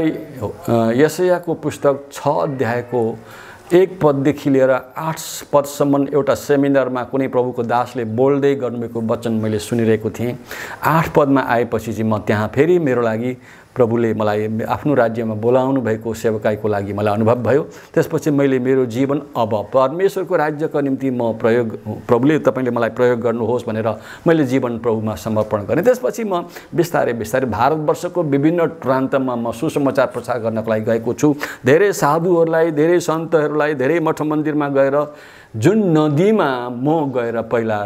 यशायाको पुस्तक छ अध्यायको एक पददेखि लिएर आठ पदसम्म एउटा सेमिनारमा कुनै प्रभुको दासले बोल्दै गर्नुभएको वचन मैले सुनिरहेको थिएँ। आठ पदमा आएपछि चाहिँ म त्यहाँ फेरि मेरो लागि प्रभुले मलाई आफ्नो राज्यमा बोलाउनु भएको सेवकाईको लागि मलाई अनुभव भयो। त्यसपछि मैले मेरो जीवन अब परमेश्वरको राज्यको निम्ति म प्रयोग प्रभुले तपाईँले मलाई प्रयोग गर्नुहोस् भनेर मैले जीवन प्रभुमा समर्पण गरेँ। त्यसपछि म बिस्तारै बिस्तारै भारतवर्षको विभिन्न प्रान्तमा म सुसमाचार प्रचार गर्नको लागि गएको छु। धेरै साधुहरूलाई, धेरै सन्तहरूलाई, धेरै मठ मन्दिरमा गएर जुन नदीमा म गएर पहिला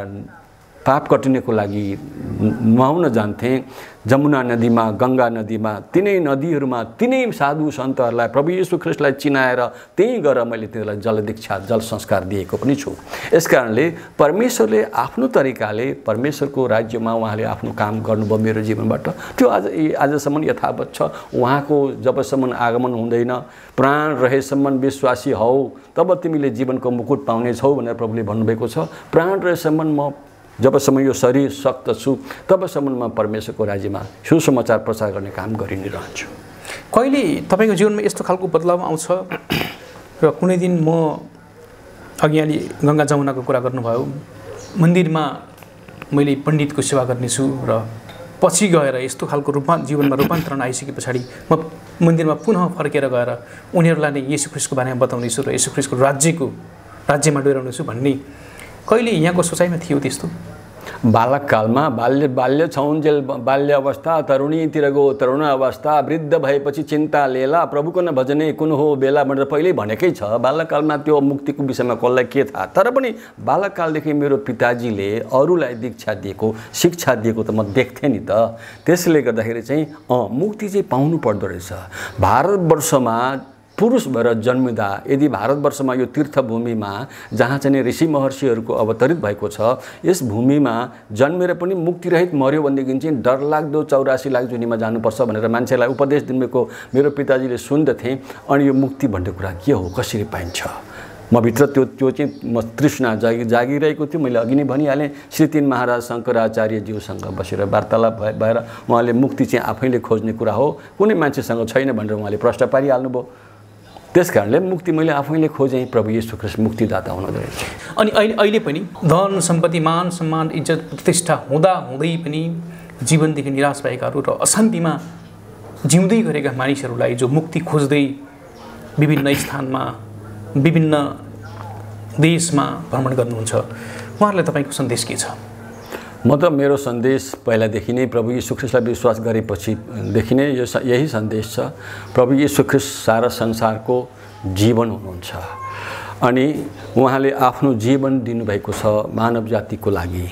पाप कटिनेको लागि नुहाउन जान्थेँ, जमुना नदीमा, गङ्गा नदीमा, तिनै नदीहरूमा तिनै साधु सन्तहरूलाई प्रभु येशू ख्रीष्टलाई चिनाएर त्यहीँ गएर मैले तिनीहरूलाई जल दीक्षा, जल संस्कार दिएको पनि छु। यसकारणले परमेश्वरले आफ्नो तरिकाले परमेश्वरको राज्यमा उहाँले आफ्नो काम गर्नुभयो मेरो जीवनबाट। त्यो आज आजसम्म यथावत छ। उहाँको जबसम्म आगमन हुँदैन, प्राण रहेसम्म विश्वासी हौ तब तिमीले जीवनको मुकुट पाउनेछौ भनेर प्रभुले भन्नुभएको छ। प्राण रहेसम्म म जबसम्म यो शरीर शक्त छु तबसम्म म परमेश्वरको राज्यमा सुसमाचार प्रचार गर्ने काम गरि नै रहन्छु। कहिले तपाईँको जीवनमा यस्तो खालको बदलाव आउँछ र कुनै दिन म अघि अलि गङ्गा जमुनाको कुरा गर्नुभयो, मन्दिरमा मैले पण्डितको सेवा गर्नेछु र पछि गएर यस्तो खालको रूपमा जीवनमा रूपान्तरण आइसके पछाडि म मन्दिरमा पुनः फर्केर गएर उनीहरूलाई नै येशू ख्रीष्टको बारेमा बताउनेछु र येशू ख्रीष्टको राज्यको राज्यमा डोर्याउनेछु भन्ने कहिले यहाँको सोचाइमा थियो त्यस्तो? बालककालमा बाल्य बाल्य छौन्जेल बाल्य अवस्था, तरुणीतिरको तरुण अवस्था, वृद्ध भएपछि चिन्ता लेला, प्रभुको न भजने कुन हो बेला भनेर पहिल्यै भनेकै छ। बालककालमा त्यो मुक्तिको विषयमा कसलाई के थाहा। तर पनि बालककालदेखि मेरो पिताजीले अरूलाई दीक्षा दिएको, शिक्षा दिएको त म देख्थेँ नि त। त्यसले गर्दाखेरि चाहिँ अँ मुक्ति चाहिँ पाउनु पर्दो रहेछ। भारतवर्षमा पुरुष भएर जन्मिँदा यदि भारतवर्षमा यो तीर्थभूमिमा जहाँ चाहिँ ऋषि महर्षिहरूको अवतरित भएको छ, यस भूमिमा जन्मेर पनि मुक्तिरहित मर्यो भनेदेखि चाहिँ डरलाग्दो चौरासी लाख जुनीमा जानुपर्छ भनेर मान्छेलाई उपदेश दिनुभएको मेरो पिताजीले सुन्दथे। अनि यो मुक्ति भन्ने कुरा के हो, कसरी पाइन्छ? म भित्र त्यो त्यो चाहिँ म तृष्णा जागी जागिरहेको थियो। मैले अघि नै भनिहालेँ, श्री तीन महाराज शङ्कराचार्यज्यूसँग बसेर वार्तालाप भएर उहाँले मुक्ति चाहिँ आफैले खोज्ने कुरा हो, कुनै मान्छेसँग छैन भनेर उहाँले प्रश्न पारिहाल्नुभयो। त्यसकारणले मुक्ति मैले आफैले खोजेँ। प्रभु येशू ख्रीष्ट मुक्तिदाता हुनुहुँदो रहेछ। अनि अहिले अहिले पनि धन सम्पत्ति, मान सम्मान, इज्जत प्रतिष्ठा हुँदा हुँदै पनि जीवनदेखि निराश भएकाहरू र अशान्तिमा जिउँदै गरेका मानिसहरूलाई जो मुक्ति खोज्दै विभिन्न स्थानमा विभिन्न देशमा भ्रमण गर्नुहुन्छ, उहाँहरूलाई तपाईँको सन्देश के छ? म त मेरो सन्देश पहिलादेखि नै प्रभु यीशु ख्रीष्टलाई विश्वास गरेपछि देखि नै यो यही सन्देश छ। प्रभु यीशु ख्रीष्ट सारा संसारको जीवन हुनुहुन्छ अनि उहाँले आफ्नो जीवन दिनुभएको छ मानव जातिको लागि।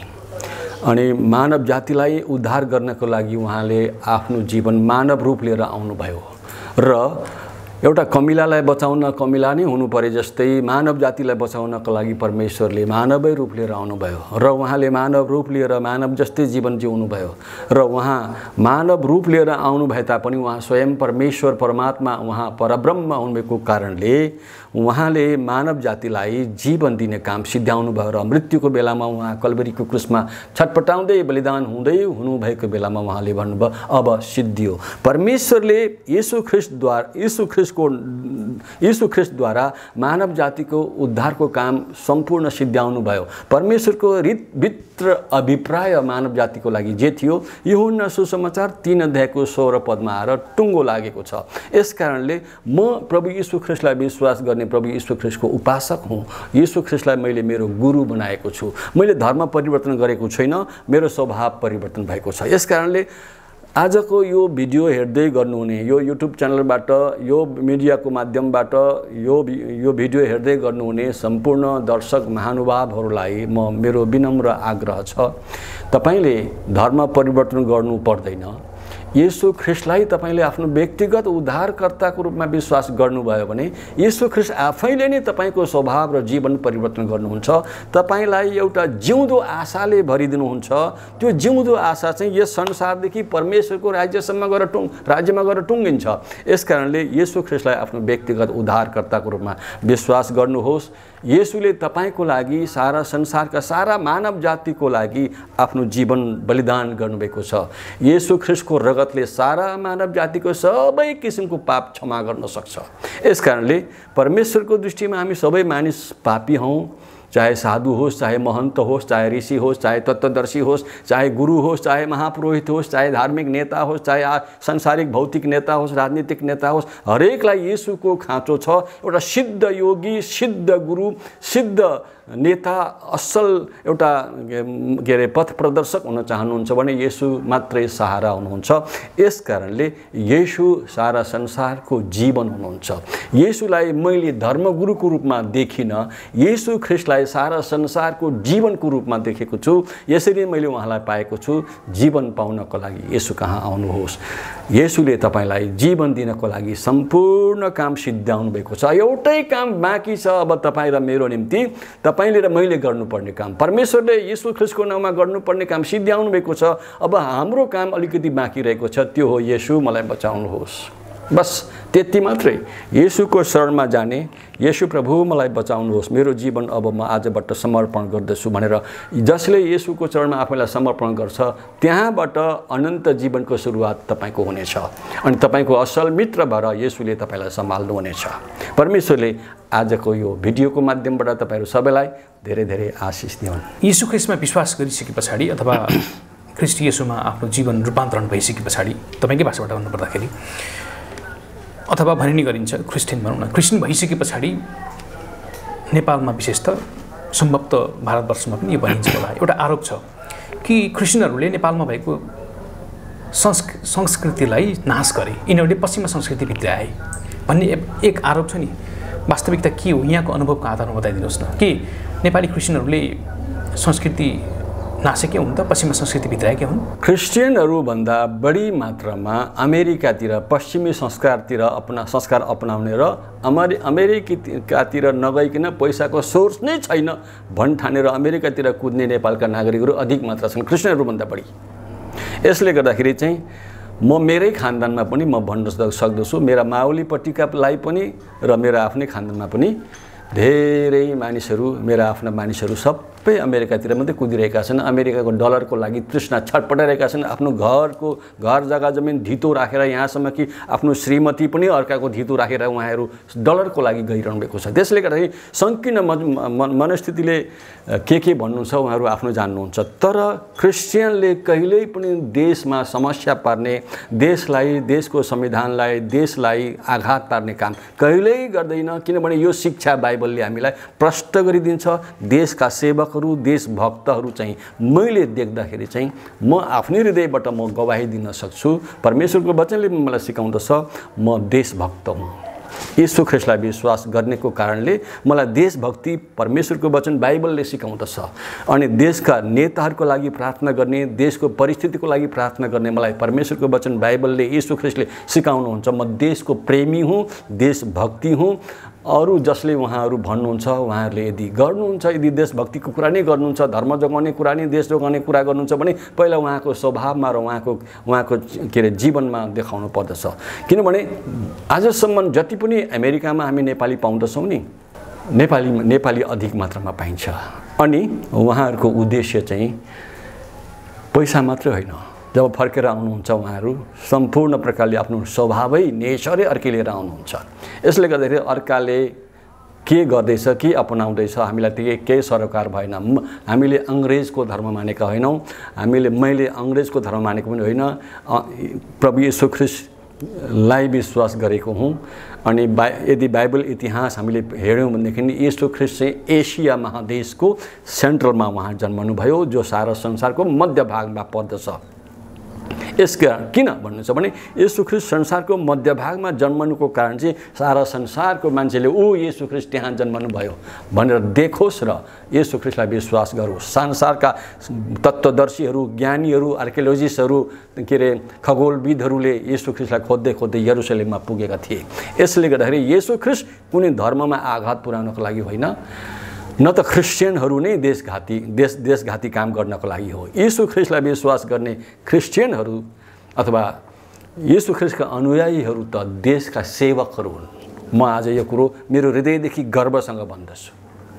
अनि मानव जातिलाई उद्धार गर्नको लागि उहाँले आफ्नो जीवन मानव रूप लिएर आउनुभयो र एउटा कमिलालाई बचाउन कमिला नै हुनु परे जस्तै मानव जातिलाई बचाउनको लागि परमेश्वरले मानवै रूप लिएर आउनुभयो र उहाँले मानव रूप लिएर मानव जस्तै जीवन जिउनुभयो र उहाँ मानव रूप लिएर आउनु भए तापनि उहाँ स्वयं परमेश्वर परमात्मा उहाँ परब्रह्म हुनुभएको कारणले उहाँले मानव जातिलाई जीवन दिने काम सिद्ध्याउनु भयो र मृत्युको बेलामा उहाँ कल्वरीको क्रुसमा छटपटाउँदै बलिदान हुँदै हुनुभएको बेलामा उहाँले भन्नुभयो अब सिद्धियो। परमेश्वरले यीशु ख्रीष्टद्वारा यीशु ख्रीष्टको यीशु ख्रीष्टद्वारा मानव जातिको उद्धारको काम सम्पूर्ण सिद्ध्याउनु भयो। परमेश्वरको रित भित्र अभिप्राय मानव जातिको लागि जे थियो यूहन्ना सुसमाचार तीन अध्यायको सोह्र पदमा आएर टुङ्गो लागेको छ। यसकारणले म प्रभु यीशु ख्रीष्टलाई विश्वास गर्ने प्रभु यीशु ख्रीष्टको उपासक हुँ। यीशु ख्रीष्टलाई मैले मेरो गुरु बनाएको छु। मैले धर्म परिवर्तन गरेको छैन, मेरो स्वभाव परिवर्तन भएको छ। यसकारणले आजको यो भिडियो हेर्दै गर्नुहुने यो युट्युब च्यानलबाट यो मिडियाको माध्यमबाट यो यो भिडियो हेर्दै गर्नुहुने सम्पूर्ण दर्शक महानुभावहरूलाई म मेरो विनम्र आग्रह छ, तपाईले धर्म परिवर्तन गर्नु पर्दैन। यीशु ख्रीष्टलाई तपाईले आफ्नो व्यक्तिगत उद्धारकर्ताको रूपमा विश्वास गर्नुभयो भने यीशु ख्रीष्ट आफैले नै तपाईको स्वभाव र जीवन परिवर्तन गर्नुहुन्छ। तपाईलाई एउटा जिउँदो आशाले भरिदिनुहुन्छ। त्यो जिउँदो आशा चाहिँ यस संसारदेखि परमेश्वरको राज्यसम्म गएर टुङ राज्यमा गएर टुङ्गिन्छ। यसकारणले यीशु ख्रीष्टलाई आफ्नो व्यक्तिगत उद्धारकर्ताको रूपमा विश्वास गर्नुहोस्। येशूले तपाईको लागि सारा संसारका सारा मानव जातिको लागि आफ्नो जीवन बलिदान गर्नुभएको छ। येशू ख्रीष्टको रगतले सारा मानव जातिको सबै किसिमको पाप क्षमा गर्न सक्छ। यसकारणले परमेश्वरको दृष्टिमा हामी सबै मानिस पापी हौं। चाहे साधु होस्, चाहे महन्त होस्, चाहे ऋषि होस्, चाहे तत्त्वदर्शी होस्, चाहे गुरु होस्, चाहे महापुरोहित होस्, चाहे धार्मिक नेता होस्, चाहे सांसारिक भौतिक नेता होस्, राजनीतिक नेता होस्, हरेकलाई येशूको खाँचो छ। एउटा सिद्ध योगी, सिद्ध गुरु, सिद्ध नेता, असल एउटा के अरे पथ प्रदर्शक हुन चाहनुहुन्छ भने येशू मात्रै सहारा हुनुहुन्छ। यसकारणले येशू सारा संसारको जीवन हुनुहुन्छ। येशूलाई मैले धर्मगुरुको रूपमा देखिन, येशू ख्रीष्टलाई सारा संसारको जीवनको रूपमा देखेको छु। यसरी मैले उहाँलाई पाएको छु। जीवन पाउनको लागि येशू कहाँ आउनुहोस्। येशूले तपाईलाई जीवन दिनको लागि सम्पूर्ण काम सिद्ध्याउनु भएको छ। एउटै काम बाँकी छ अब तपाईँ र मेरो निम्ति, तपाईले र मैले गर्नुपर्ने काम। परमेश्वरले येशू ख्रीष्टको नाममा गर्नुपर्ने काम सिद्ध्याउनु भएको छ। अब हाम्रो काम अलिकति बाँकी रहेको छ, त्यो हो येशू मलाई बचाउनुहोस्। बस त्यति मात्रै। येशूको शरणमा जाने, येशू प्रभु मलाई बचाउनुहोस्, मेरो जीवन अब म आजबाट समर्पण गर्दछु भनेर जसले येशूको चरणमा आफैलाई समर्पण गर्छ त्यहाँबाट अनन्त जीवनको सुरुवात तपाईको हुनेछ अनि तपाईको असल मित्र भएर येशूले तपाईलाई सम्हाल्नु हुनेछ। परमेश्वरले आजको यो भिडियोको माध्यमबाट तपाईहरु सबैलाई धेरै धेरै आशिष दिउन्। येशू ख्रीष्टमा विश्वास गरिसके पछाडि अथवा ख्रीष्ट येशूमा आफ्नो जीवन रूपान्तरण भइसके पछाडि तपाईकै भाषाबाट भन्नु पर्दाखेरि अथवा भनिने गरिन्छ क्रिस्चियन भनौँ न, क्रिस्चियन भइसके पछाडि नेपालमा विशेष त सम्भवतः भारतवर्षमा पनि यो भनिन्छ होला, एउटा आरोप छ कि क्रिस्चियनहरूले नेपालमा भएको संस्कृतिलाई नाश गरे, यिनीहरूले पश्चिमा संस्कृति भित्राए भन्ने एक आरोप छ नि। वास्तविकता के हो? यहाँको अनुभवको आधारमा बताइदिनुहोस् न। के नेपाली क्रिस्चियनहरूले संस्कृति नासेकै हुन् त? पश्चिमा संस्कृति भित्राएकै हुन्? क्रिस्चियनहरू भन्दा बढी मात्रामा अमेरिकातिर पश्चिमी संस्कारतिर अपना संस्कार अपनाउने र अमेरि अमेरिकातिर नगइकन पैसाको सोर्स नै छैन भन्ठानेर अमेरिकातिर कुद्ने नेपालका नागरिकहरू अधिक मात्रा छन् क्रिस्चियनहरू भन्दा बढी। यसले गर्दाखेरि चाहिँ म मेरै खानदानमा पनि म भन्न सक्दछु, मेरा माओलीपट्टिकालाई पनि र मेरा आफ्नै खानदानमा पनि धेरै मानिसहरू, मेरा आफ्ना मानिसहरू सब सबै अमेरिकातिर मात्रै कुदिरहेका छन्। अमेरिकाको डलरको लागि तृष्णा छटपटाइरहेका छन्। आफ्नो घरको घर जग्गा जमिन धितो राखेर यहाँसम्म कि आफ्नो श्रीमती पनि अर्काको धितो राखेर उहाँहरू डलरको लागि गइरहनु भएको छ। त्यसले गर्दाखेरि सङ्कीर्ण मनस्थितिले के के भन्नुहुन्छ उहाँहरू आफ्नो जान्नुहुन्छ। तर क्रिस्चियनले कहिल्यै पनि देशमा समस्या पार्ने, देशलाई, देशको संविधानलाई, देशलाई आघात पार्ने काम कहिल्यै गर्दैन। किनभने यो शिक्षा बाइबलले हामीलाई प्रष्ट गरिदिन्छ। देशका सेवकहरू, देशभक्तहरू चाहिँ मैले देख्दाखेरि चाहिँ म आफ्नै हृदयबाट म गवाही दिन सक्छु। परमेश्वरको वचनले मलाई सिकाउँदछ म देशभक्त हुँ। यीशु ख्रीष्टलाई विश्वास गर्नेको कारणले मलाई देशभक्ति परमेश्वरको वचन बाइबलले सिकाउँदछ। अनि देशका नेताहरूको लागि प्रार्थना गर्ने, देशको परिस्थितिको लागि प्रार्थना गर्ने मलाई परमेश्वरको वचन बाइबलले, यीशु ख्रीष्टले सिकाउनुहुन्छ। म देशको प्रेमी हुँ, देशभक्ति हुँ। अरू जसले उहाँहरू भन्नुहुन्छ, उहाँहरूले यदि गर्नुहुन्छ, यदि देशभक्तिको कुरा नै गर्नुहुन्छ, धर्म जोगाउने कुरा नै, देश जोगाउने कुरा गर्नुहुन्छ भने पहिला उहाँको स्वभावमा र उहाँको उहाँको के अरे जीवनमा देखाउनु पर्दछ। किनभने आजसम्म जति पनि अमेरिकामा हामी नेपाली पाउँदछौँ नि, नेपाली नेपाली अधिक मात्रामा पाइन्छ। अनि उहाँहरूको उद्देश्य चाहिँ पैसा मात्रै होइन। जब फर्केर आउनुहुन्छ उहाँहरू सम्पूर्ण प्रकारले आफ्नो स्वभावै नेचरै अर्कै लिएर आउनुहुन्छ। यसले गर्दाखेरि अर्काले के गर्दैछ, के अपनाउँदैछ हामीलाई त्यो केही सरोकार भएन। हामीले अङ्ग्रेजको धर्म मानेका होइनौँ, हामीले मैले अङ्ग्रेजको धर्म मानेको पनि होइन, प्रभु येशू ख्रीष्टलाई विश्वास गरेको हुँ। अनि बा यदि बाइबल इतिहास हामीले हेऱ्यौँ भनेदेखि येशू ख्रीष्ट चाहिँ एसिया महादेशको सेन्ट्रलमा उहाँ जन्मनुभयो, जो सारा संसारको मध्यभागमा पर्दछ। यसका किन भन्नु छ भने येशू ख्रीष्ट संसारको मध्यभागमा जन्मनुको कारण चाहिँ सारा संसारको मान्छेले ऊ येशू ख्रीष्ट त्यहाँ जन्मनुभयो भनेर देखोस् र येशू ख्रीष्टलाई विश्वास गरोस्। संसारका तत्त्वदर्शीहरू, ज्ञानीहरू, आर्कियोलोजिस्टहरू, के अरे खगोलविदहरूले येशू ख्रीष्टलाई खोज्दै खोज्दै यरुसलेममा पुगेका थिए। यसले गर्दाखेरि येशू ख्रीष्ट कुनै धर्ममा आघात पुर्याउनको लागि होइन, न त क्रिस्चियनहरू नै देशघाती देश देशघाती काम गर्नको लागि हो। येशू ख्रीष्टलाई विश्वास गर्ने क्रिस्चियनहरू अथवा येशू ख्रीष्टका अनुयायीहरू त देशका सेवकहरू हुन्। म आज यो कुरो मेरो हृदयदेखि गर्वसँग भन्दछु।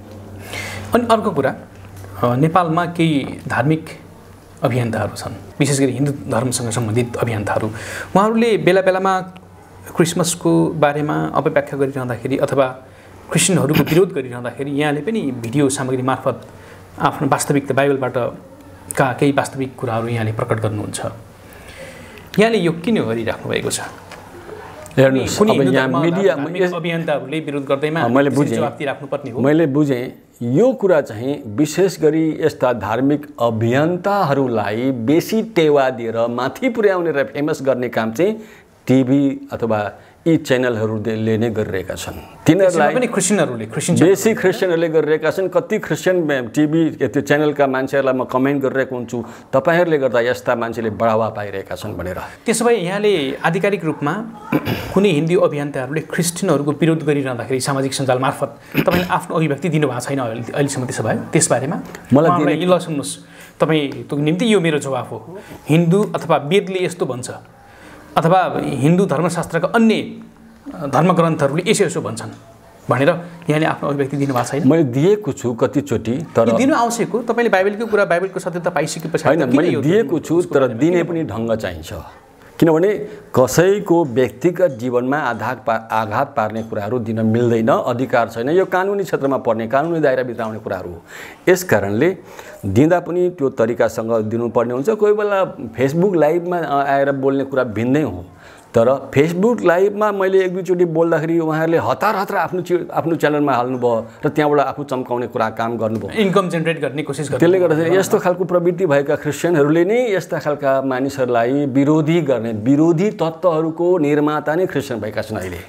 अनि अर्को कुरा, नेपालमा केही धार्मिक अभियन्ताहरू छन्, विशेष गरी हिन्दू धर्मसँग सम्बन्धित अभियन्ताहरू। उहाँहरूले बेला बेलामा क्रिसमसको बारेमा अपव्याख्या गरिरहँदाखेरि अथवा क्रिस्चियनहरूको विरोध गरिरहँदाखेरि यहाँले पनि भिडियो सामग्री मार्फत आफ्नो वास्तविकता बाइबलबाट का केही वास्तविक कुराहरू यहाँले प्रकट गर्नुहुन्छ। यहाँले यो किन गरिराख्नु भएको छ? हेर्नुहोस्, अब यहाँ मिडिया अभियन्ताहरूले विरोध गर्दैमा मैले बुझेँ, जवाफ दिइराख्नुपर्ने हो। मैले बुझेँ यो कुरा चाहिँ विशेष गरी यस्ता धार्मिक अभियन्ताहरूलाई बेसी टेवा दिएर माथि पुर्याउने र फेमस गर्ने काम चाहिँ टिभी अथवा यी च्यानलहरूले नै गरिरहेका छन्। तिनीहरूलाई पनि क्रिस्चियनहरूले क्रिस्चियन बेसी क्रिस्चियनहरूले गरिरहेका छन्। कति क्रिस्चियन टिभी त्यो च्यानलका मान्छेहरूलाई म कमेन्ट गरिरहेको हुन्छु, तपाईँहरूले गर्दा यस्ता मान्छेले बढावा पाइरहेका छन् भनेर। त्यसो भए यहाँले आधिकारिक रूपमा कुनै हिन्दू अभियन्ताहरूले क्रिस्चियनहरूको विरोध गरिरहँदाखेरि सामाजिक सञ्जाल मार्फत तपाईँले आफ्नो अभिव्यक्ति दिनुभएको छैन अहिलेसम्म? त्यसो भए त्यसबारेमा मलाई ल सुन्नुहोस्, तपाईँको निम्ति यो मेरो जवाफ हो। हिन्दू अथवा वेदले यस्तो भन्छ अथवा हिन्दू धर्मशास्त्रका अन्य धर्मग्रन्थहरूले यसो यसो भन्छन् भनेर यहाँले आफ्नो अभिव्यक्ति दिनुभएको छैन? मैले दिएको छु कतिचोटि, तर दिनु आवश्यक हो। तपाईँले बाइबलको कुरा, बाइबलको सत्यता पाइसकेपछि होइन, मैले दिएको छु, तर दिने पनि ढङ्ग चाहिन्छ। किनभने कसैको व्यक्तिगत जीवनमा आघात पा आघात पार्ने कुराहरू दिन मिल्दैन, अधिकार छैन। यो कानुनी क्षेत्रमा पर्ने, कानुनी दायराभित्र आउने कुराहरू हो। यस कारणले दिँदा पनि त्यो तरिकासँग दिनुपर्ने हुन्छ। कोही बेला फेसबुक लाइभमा आएर बोल्ने कुरा भिन्दै हो, तर फेसबुक लाइभमा मैले एक दुईचोटि बोल्दाखेरि उहाँहरूले हतार हतार आफ्नो आफ्नो च्यानलमा हाल्नुभयो र त्यहाँबाट आफू चम्काउने कुरा काम गर्नुभयो, इन्कम जेनेरेट गर्ने कोसिस गर्नु। त्यसले गर्दाखेरि यस्तो खालको प्रवृत्ति भएका क्रिस्चियनहरूले नै यस्ता खालका मानिसहरूलाई विरोधी गर्ने, विरोधी तत्त्वहरूको निर्माता नै क्रिस्चियन भएका छन् अहिले।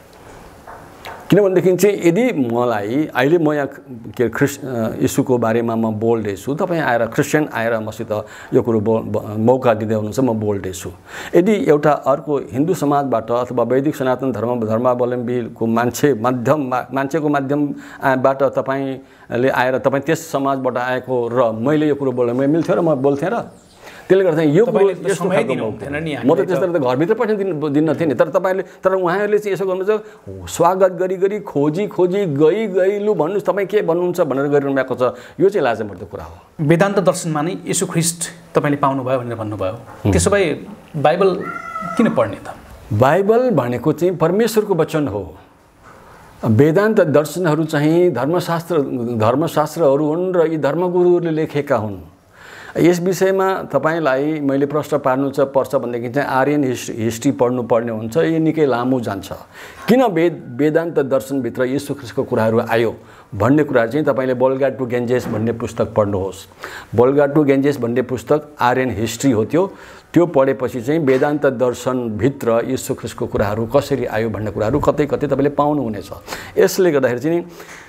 किनभनेदेखि चाहिँ यदि मलाई अहिले म यहाँ के क्रिस् यीशुको बारेमा म बोल्दैछु, तपाईँ आएर क्रिस्चियन आएर मसित यो कुरो बोल मौका दिँदै हुनुहुन्छ, म बोल्दैछु। यदि एउटा अर्को हिन्दू समाजबाट अथवा वैदिक सनातन धर्म धर्मावलम्बीको मान्छे माध्यम मान्छेको माध्यमबाट तपाईँले आएर तपाईँ त्यस समाजबाट आएको र मैले यो कुरो बोल्नु मिल्थ्यो र म बोल्थेँ र त्यसले गर्दा यो कुरो तपाईँले त यस्तो समय खालको दिनुहुन्थेन नि म त त्यसरी त घरभित्र पनि दिन दिन्न थिएँ नि। तर तपाईँले तर उहाँहरूले चाहिँ यसो गर्नुहुन्छ, स्वागत गरी गरी खोजी खोजी गई गई लु भन्नुहोस् तपाईँ के भन्नुहुन्छ भनेर गरिरहनु भएको छ। यो चाहिँ लाजमर्दो कुरा हो। वेदान्त दर्शनमा नै येशू ख्रीष्ट तपाईँले पाउनुभयो भनेर भन्नुभयो, त्यसो भए बाइबल किन पढ्ने त? बाइबल भनेको चाहिँ परमेश्वरको वचन हो। वेदान्त दर्शनहरू चाहिँ धर्मशास्त्र धर्मशास्त्रहरू हुन् र यी धर्मगुरुहरूले लेखेका हुन्। यस विषयमा तपाईँलाई मैले प्रश्न पार्नु छ पर्छ भनेदेखि चाहिँ आर्यन हिस्ट्री हिस्ट्री पढ्नुपर्ने हुन्छ। यो निकै लामो जान्छ। किन वेद वेदान्त दर्शनभित्र येशू ख्रीष्टको कुराहरू आयो भन्ने कुरा चाहिँ तपाईँले वोल्गा टु गेन्जेस भन्ने पुस्तक पढ्नुहोस्। वोल्गा टु गेन्जेस भन्ने पुस्तक आर्यन हिस्ट्री हो। त्यो त्यो पढेपछि चाहिँ वेदान्त दर्शनभित्र येशू ख्रीष्टको कुराहरू कसरी आयो भन्ने कुराहरू कतै कतै तपाईँले पाउनुहुनेछ। यसले गर्दाखेरि चाहिँ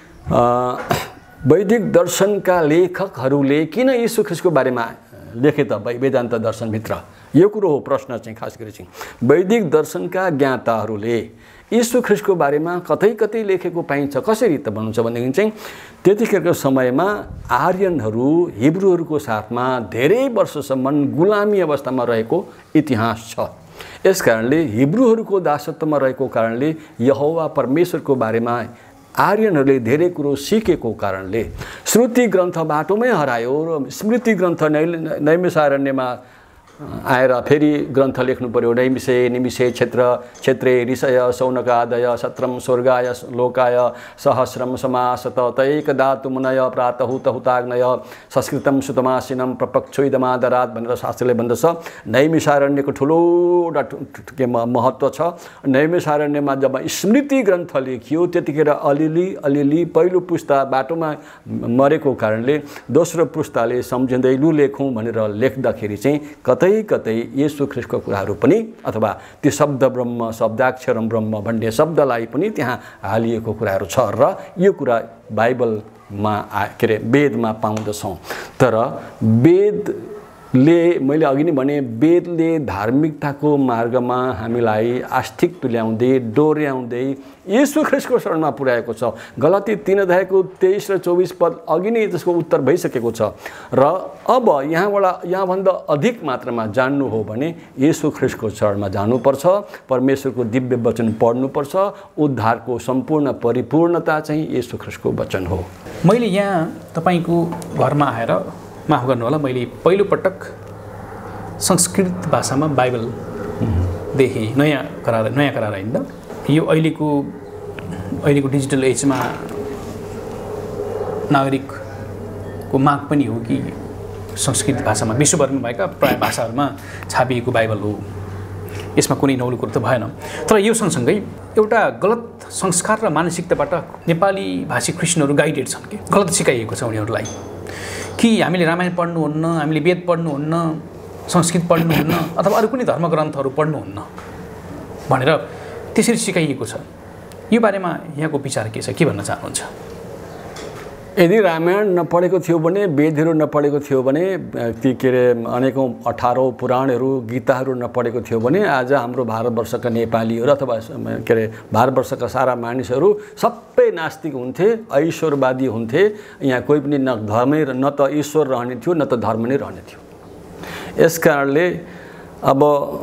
वैदिक दर्शनका लेखकहरूले किन येशू ख्रीष्टको बारेमा लेखे त वेदान्त दर्शनभित्र? यो कुरो हो प्रश्न चाहिँ। खास गरी चाहिँ वैदिक दर्शनका ज्ञाताहरूले येशू ख्रीष्टको बारेमा कतै कतै लेखेको पाइन्छ। कसरी त भन्नुहुन्छ भनेदेखि चाहिँ त्यतिखेरको समयमा आर्यनहरू हिब्रूहरूको साथमा धेरै वर्षसम्म गुलामी अवस्थामा रहेको इतिहास छ। यसकारणले हिब्रूहरूको दासत्वमा रहेको कारणले यहोवा परमेश्वरको बारेमा आर्यनहरूले धेरै कुरो सिकेको कारणले श्रुति ग्रन्थ बाटोमै हरायो र स्मृति ग्रन्थ नै नैमिषारण्यमा आएर फेरि ग्रन्थ लेख्नु पर्यो। नैमिषे निमिषे क्षेत्र क्षेत्रे ऋषय सौनकादय सत्रम स्वर्गाय लोकाय सहस्रम समासत तैक धातु मुनय प्रातहुत हुताग्नय संस्कृतम सुतमासिनम प्रपक्षोदमादरात भनेर शास्त्रले भन्दछ। नैमिषारण्यको ठुलो के महत्त्व छ। नैमिषारण्यमा जब स्मृति ग्रन्थ लेखियो त्यतिखेर अलिअलि अलिअलि पहिलो पुस्ता बाटोमा मरेको कारणले दोस्रो पुस्ताले सम्झिँदै लु लेखौँ भनेर लेख्दाखेरि चाहिँ कतै कतै येशू ख्रीष्टको कुराहरू पनि अथवा त्यो शब्द ब्रह्म शब्दाक्षरम ब्रह्म भन्ने शब्दलाई पनि त्यहाँ हालिएको कुराहरू छ र यो कुरा बाइबलमा के अरे वेदमा पाउँदछौँ। तर वेदले मैले अघि नै भने वेदले धार्मिकताको मार्गमा हामीलाई आस्तिक तुल्याउँदै डोर्याउँदै येशू ख्रीष्टको शरणमा पुर्याएको छ। गलाती तीन अध्यायको तेइस र चौबिस पद अघि नै त्यसको उत्तर भइसकेको छ। र अब यहाँबाट यहाँभन्दा अधिक मात्रामा जान्नु हो भने येशू ख्रीष्टको शरणमा जानुपर्छ। परमेश्वरको दिव्य वचन पढ्नुपर्छ। उद्धारको सम्पूर्ण परिपूर्णता चाहिँ येशू ख्रीष्टको वचन हो। मैले यहाँ तपाईँको घरमा आएर माफ गर्नु होला, मैले पहिलोपटक संस्कृत भाषामा बाइबल देखेँ। नयाँ करार नयाँ करार होइन त, यो अहिलेको अहिलेको डिजिटल एजमा नागरिकको माग पनि हो कि संस्कृत भाषामा विश्वभरमा भएका प्राय भाषाहरूमा छापिएको बाइबल हो। यसमा कुनै नौलो कुरो त भएन। तर यो सँगसँगै एउटा गलत संस्कार र मानसिकताबाट नेपाली भाषी क्रिस्चियनहरू गाइडेड छन् कि गलत सिकाइएको छ उनीहरूलाई कि हामीले रामायण पढ्नुहुन्न, हामीले वेद पढ्नुहुन्न, संस्कृत पढ्नुहुन्न अथवा अरू कुनै धर्मग्रन्थहरू पढ्नुहुन्न भनेर त्यसरी सिकाइएको छ। यो बारेमा यहाँको विचार के छ, के भन्न चाहनुहुन्छ? यदि रामायण नपढेको थियो भने, वेदहरू नपढेको थियो भने, ती के अरे अनेकौँ अठारौँ पुराणहरू गीताहरू नपढेको थियो भने आज हाम्रो भारतवर्षका नेपालीहरू अथवा के अरे भारतवर्षका सारा मानिसहरू सबै नास्तिक हुन्थे, ऐश्वरवादी हुन्थे। यहाँ कोही पनि न धर्मै न त ईश्वर रहने थियो न त धर्म नै रहने थियो। यस कारणले अब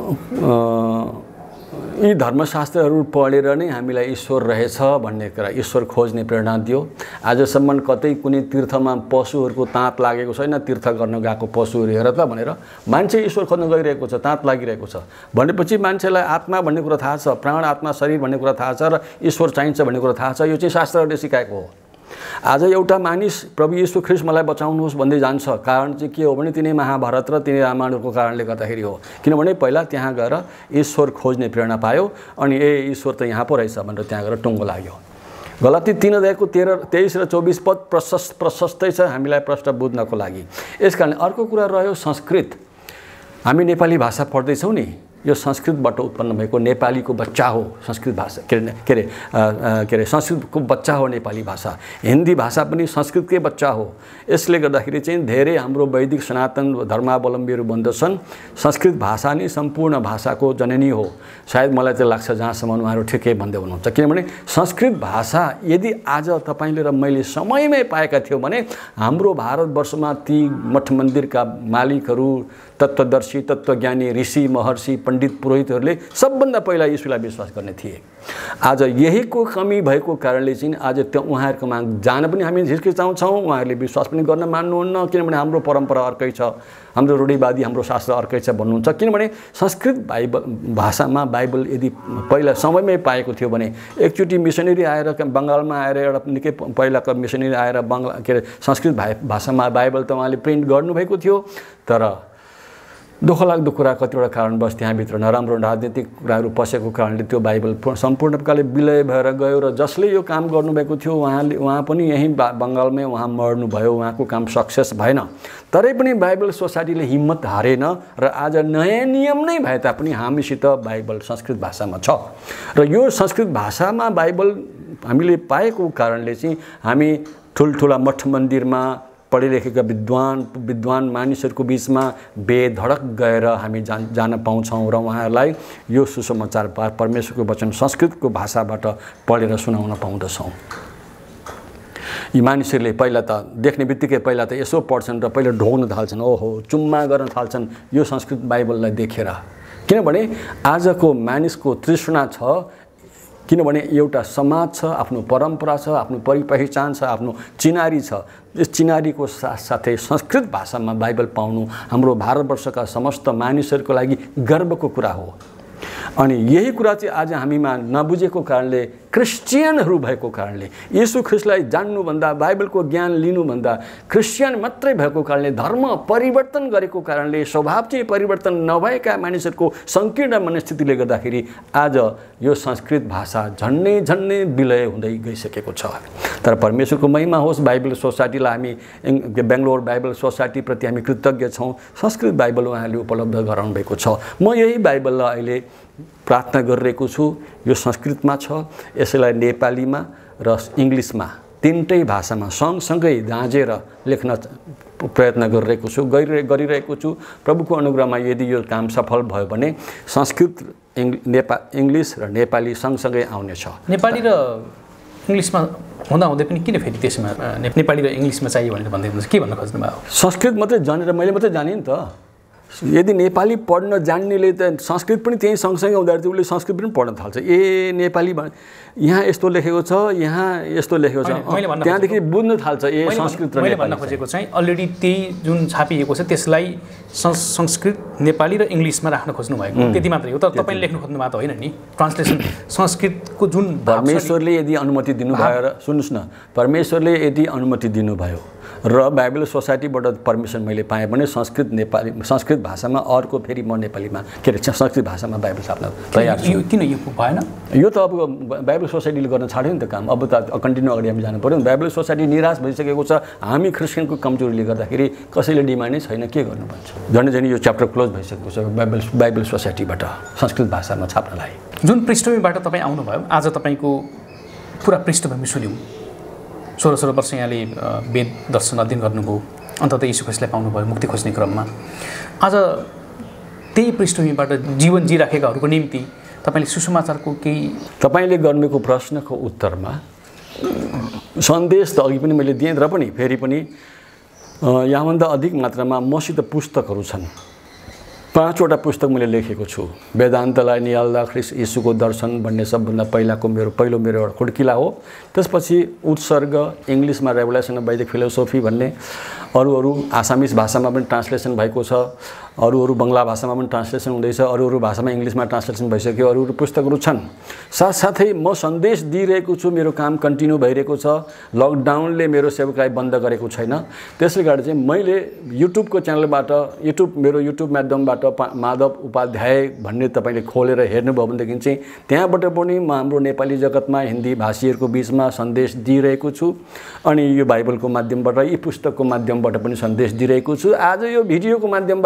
यी धर्मशास्त्रहरू पढेर नै हामीलाई ईश्वर रहेछ भन्ने कुरा, ईश्वर खोज्ने प्रेरणा दियो। आजसम्म कतै कुनै तीर्थमा पशुहरूको ताँत लागेको छैन। तीर्थ गर्न गएको पशुहरू हेर त भनेर मान्छे ईश्वर खोज्न गइरहेको छ, ताँत लागिरहेको छ भनेपछि मान्छेलाई आत्मा भन्ने कुरा थाहा छ, प्राण आत्मा शरीर भन्ने कुरा थाहा छ र ईश्वर चाहिन्छ भन्ने कुरा थाहा छ। यो चाहिँ शास्त्रहरूले सिकाएको हो। आज एउटा मानिस प्रभु येशू ख्रीष्ट मलाई बचाउनुहोस् भन्दै जान्छ, कारण चाहिँ के हो भने तिनै महाभारत र तिनै रामायणको कारणले गर्दाखेरि हो। किनभने पहिला त्यहाँ गएर ईश्वर खोज्ने प्रेरणा पायो अनि ए ईश्वर त यहाँ पो रहेछ भनेर त्यहाँ गएर टुङ्गो लाग्यो। गलाती तीन अध्यायको तेह्र तेइस र चौबिस पद प्रशस्त प्रशस्तै छ हामीलाई प्रश्न बुझ्नको लागि। यस कारण अर्को कुरा रह्यो संस्कृत। हामी नेपाली भाषा पढ्दैछौँ नि, यो संस्कृतबाट उत्पन्न भएको नेपालीको बच्चा हो संस्कृत भाषा के अरे के अरे के अरे संस्कृतको बच्चा हो नेपाली भाषा। हिन्दी भाषा पनि संस्कृतकै बच्चा हो। यसले गर्दाखेरि चाहिँ धेरै हाम्रो वैदिक सनातन धर्मावलम्बीहरू भन्दछन् संस्कृत भाषा नै सम्पूर्ण भाषाको जननी हो। सायद मलाई चाहिँ लाग्छ जहाँसम्म उहाँहरू ठिकै भन्दै हुनुहुन्छ, किनभने संस्कृत भाषा यदि आज तपाईँले र मैले समयमै पाएका थियौँ भने हाम्रो भारतवर्षमा ती मठ मन्दिरका मालिकहरू, तत्त्वदर्शी, तत्त्वज्ञानी, ऋषि, महर्षि, पण्डित, पुरोहितहरूले सबभन्दा पहिला यीशुलाई विश्वास गर्ने थिए। आज यहीको कमी भएको कारणले चाहिँ आज त्यो उहाँहरूकोमा जान पनि हामी झिस्किचाउँछौँ, उहाँहरूले विश्वास पनि गर्न मान्नुहुन्न, किनभने हाम्रो परम्परा अर्कै छ, हाम्रो रूढिवादी, हाम्रो शास्त्र अर्कै छ भन्नुहुन्छ। किनभने संस्कृत बाइबल भाषामा बाइबल यदि पहिला समयमै पाएको थियो भने एकचोटि मिसनरी आएर बङ्गालमा आएर एउटा निकै पहिलाको मिसनरी आएर बङ्गला के अरे संस्कृत भाषामा बाइबल त उहाँले प्रिन्ट गर्नुभएको थियो, तर दुःखलाग्दो कुरा कतिवटा कारणवश त्यहाँभित्र नराम्रो राजनीतिक कुराहरू पसेको कारणले त्यो बाइबल सम्पूर्ण प्रकारले विलय भएर गयो र जसले यो काम गर्नुभएको थियो उहाँले उहाँ पनि यहीँ बङ्गालमै उहाँ मर्नुभयो, उहाँको काम सक्सेस भएन। तरै पनि बाइबल सोसाइटीले हिम्मत हारेन र आज नयाँ नियम नै भए तापनि हामीसित बाइबल संस्कृत भाषामा छ र यो संस्कृत भाषामा बाइबल हामीले पाएको कारणले चाहिँ हामी ठुल्ठुला मठ मन्दिरमा पढिलेखेका विद्वान विद्वान मानिसहरूको बिचमा बेधडक गएर हामी जान जान पाउँछौँ र उहाँहरूलाई यो सुसमाचार परमेश्वरको वचन संस्कृतको भाषाबाट पढेर सुनाउन पाउँदछौँ। यी मानिसहरूले पहिला त देख्ने बित्तिकै पहिला त यसो पढ्छन् र पहिला ढोग्न थाल्छन्, ओहो चुम्मा गर्न थाल्छन् यो संस्कृत बाइबललाई देखेर। किनभने आजको मानिसको तृष्णा छ, किनभने एउटा समाज छ, आफ्नो परम्परा छ, आफ्नो परिपहिचान छ, आफ्नो चिनारी छ। यस चिनारीको साथसाथै संस्कृत भाषामा बाइबल पाउनु हाम्रो भारतवर्षका समस्त मानिसहरूको लागि गर्वको कुरा हो। अनि यही कुरा चाहिँ आज हामीमा नबुझेको कारणले, क्रिस्चियनहरू भएको कारणले, येशू ख्रिस्टलाई जान्नुभन्दा, बाइबलको ज्ञान लिनुभन्दा क्रिस्चियन मात्रै भएको कारणले, धर्म परिवर्तन गरेको कारणले, स्वभाव चाहिँ परिवर्तन नभएका मानिसहरूको सङ्कीर्ण मनस्थितिले गर्दाखेरि आज यो संस्कृत भाषा झन्नै झन्नै विलय हुँदै गइसकेको छ। तर परमेश्वरको महिमा होस्, बाइबल सोसाइटीलाई हामी बेङ्गलोर बाइबल सोसाइटीप्रति हामी कृतज्ञ छौँ। संस्कृत बाइबल उहाँहरूले उपलब्ध गराउनु भएको छ। म यही बाइबललाई अहिले प्रार्थना गरिरहेको छु। यो संस्कृतमा छ, यसैलाई नेपालीमा र इङ्ग्लिसमा तिनटै भाषामा सँगसँगै गाँजेर लेख्न प्रयत्न गरिरहेको छु गरि गरिरहेको छु। प्रभुको अनुग्रहमा यदि यो काम सफल भयो भने संस्कृत नेपा इङ्ग्लिस र नेपाली सँगसँगै आउनेछ। नेपाली र इङ्ग्लिसमा हुँदा हुँदै पनि किन फेरि त्यसमा नेपाली र इङ्ग्लिसमा चाहियो भनेर भन्दै हुनुहुन्छ, के भन्न खोज्नु भयो? संस्कृत मात्रै जानेर मैले मात्रै जाने नि त। यदि नेपाली पढ्न जान्नेले त संस्कृत पनि त्यही सँगसँगै हुँदाखेरि चाहिँ उसले संस्कृत पनि पढ्न थाल्छ। ए नेपाली यहाँ यस्तो लेखेको छ, यहाँ यस्तो लेखेको छ, त्यहाँदेखि बुझ्न थाल्छ ए संस्कृत र नेपाली। मैले भन्न खोजेको चाहिँ अलरेडी त्यही जुन छापिएको छ त्यसलाई संस्कृत, नेपाली र इङ्ग्लिसमा राख्न खोज्नु भएको त्यति मात्रै हो। तर तपाईँले लेख्नु खोज्नु भएको होइन नि ट्रान्सलेसन। संस्कृतको जुन परमेश्वरले यदि अनुमति दिनुभयो र सुन्नुहोस् न, परमेश्वरले यदि अनुमति दिनुभयो र बाइबल सोसाइटीबाट पर्मिसन मैले पाएँ भने संस्कृत नेपाली संस्कृत भाषामा अर्को फेरि म नेपालीमा के अरे संस्कृत भाषामा बाइबल छाप्न तयार छु। किन यो भएन? यो त अब बाइबल सोसाइटीले गर्न छाड्यो नि त काम। अब त कन्टिन्यू अगाडि हामी जानु पऱ्यो। बाइबल सोसाइटी निराश भइसकेको छ। हामी क्रिस्चियनको कमजोरीले गर्दाखेरि कसैले डिमान्डै छैन, के गर्नु भन्छ। झन् झन् यो च्याप्टर क्लोज भइसकेको छ बाइबल बाइबल सोसाइटीबाट संस्कृत भाषामा छाप्नलाई। जुन पृष्ठभूमिबाट तपाईँ आउनुभयो, आज तपाईँको पुरा पृष्ठभूमि सुन्यौँ। सोह्र सोह्र वर्ष यहाँले वेद दर्शन अध्ययन गर्नुभयो, अन्ततः यीशु ख्रिस्टलाई पाउनुभयो मुक्ति खोज्ने क्रममा। आज त्यही पृष्ठभूमिबाट जीवन जिराखेकाहरूको निम्ति तपाईँले सुसमाचारको केही तपाईँले गर्नुको प्रश्नको उत्तरमा सन्देश त अघि पनि मैले दिएँ, र पनि फेरि पनि यहाँभन्दा अधिक मात्रामा मसित पुस्तकहरू छन्। पाँचवटा पुस्तक मैले लेखेको छु। वेदान्तलाई निहाल्दा ख्रिस्ट यीशुको दर्शन भन्ने सबभन्दा पहिलाको मेरो पहिलो मेरो एउटा खुड्किला हो। त्यसपछि उत्सर्ग, इङ्ग्लिसमा रेभोल्युसन अफ वैदिक फिलोसोफी भन्ने, अरू अरू आसामिस भाषामा पनि ट्रान्सलेसन भएको छ, अरू अरू बङ्गला भाषामा पनि ट्रान्सलेसन हुँदैछ, अरू अरू भाषामा इङ्ग्लिसमा ट्रान्सलेसन भइसक्यो, अरू अरू पुस्तकहरू छन्। साथसाथै म सन्देश दिइरहेको छु, मेरो काम कन्टिन्यू भइरहेको छ। लकडाउनले मेरो सेवकाई बन्द गरेको छैन। त्यसले गर्दा चाहिँ मैले युट्युबको च्यानलबाट, युट्युब मेरो युट्युब माध्यमबाट माधव उपाध्याय भन्ने तपाईँले खोलेर हेर्नुभयो भनेदेखि चाहिँ त्यहाँबाट पनि म हाम्रो नेपाली जगतमा हिन्दी भाषीहरूको बिचमा सन्देश दिइरहेको छु। अनि यो बाइबलको माध्यमबाट, यी पुस्तकको माध्यमबाट पनि सन्देश दिइरहेको छु। आज यो भिडियोको माध्यमबाट पनि यो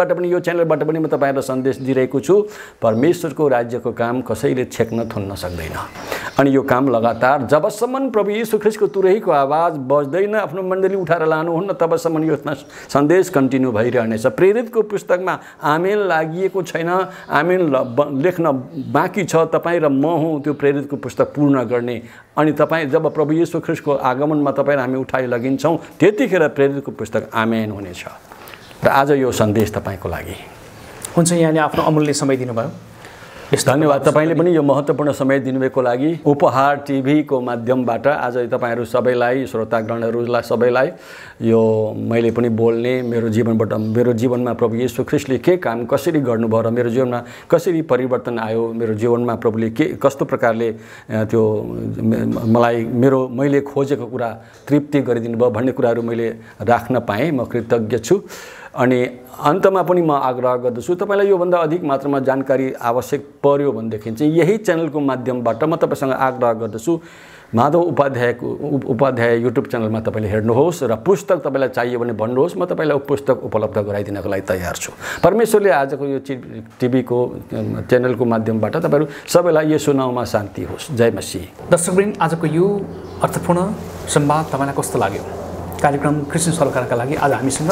च्यानलबाट पनि म तपाईँहरूलाई सन्देश दिइरहेको छु, परमेश्वरको राज्यको काम कसैले छेक्न थुन्न सक्दैन। अनि यो काम लगातार जबसम्म प्रभु यीशु ख्रीष्टको तुरहीको आवाज बज्दैन, आफ्नो मण्डली उठाएर लानुहुन्न, तबसम्म यो सन्देश कन्टिन्यू भइरहनेछ। प्रेरितको पुस्तकमा आमेन लागिएको छैन, आमेन लेख्न बाँकी छ। तपाईँ र म हुँ त्यो प्रेरितको पुस्तक पूर्ण गर्ने। अनि तपाईँ जब प्रभु यीशु ख्रीष्टको आगमनमा तपाईँ र हामी उठाइ लगिन्छौँ, त्यतिखेर प्रेरितको पुस्तक आमेन हुनेछ। र आज यो सन्देश तपाईँको लागि हुन्छ। यहाँले आफ्नो अमूल्य समय दिनुभयो, धन्यवाद। तपाईँले पनि यो महत्त्वपूर्ण समय दिनुभएको लागि उपहार टिभीको माध्यमबाट आज तपाईँहरू सबैलाई, श्रोतागणहरूलाई सबैलाई यो मैले पनि बोल्ने, मेरो जीवनबाट मेरो जीवनमा प्रभु यीशु ख्रीष्टले के काम कसरी गर्नुभयो र मेरो जीवनमा कसरी परिवर्तन आयो, मेरो जीवनमा प्रभुले के कस्तो प्रकारले त्यो मलाई मेरो मैले खोजेको कुरा तृप्ति गरिदिनु भयो भन्ने कुराहरू मैले राख्न पाएँ। म कृतज्ञ छु। अनि अन्तमा पनि म आग्रह गर्दछु, तपाईँलाई योभन्दा अधिक मात्रामा जानकारी आवश्यक पर्यो भनेदेखि चाहिँ यही च्यानलको माध्यमबाट म तपाईँसँग आग्रह गर्दछु, माधव उपाध्यायको उपाध्याय युट्युब च्यानलमा तपाईँले हेर्नुहोस् र पुस्तक तपाईँलाई चाहियो भने भन्नुहोस्, म तपाईँलाई पुस्तक उपलब्ध गराइदिनको लागि तयार छु। परमेश्वरले आजको यो टिभीको च्यानलको माध्यमबाट तपाईँहरू सबैलाई यसो नाउँमा शान्ति होस्। जय मसीह। दर्शकवृन्द, आजको यो अर्थपूर्ण संवाद तपाईँलाई कस्तो लाग्यो? कार्यक्रम क्रिस्चियन सरोकारका लागि आज हामीसँग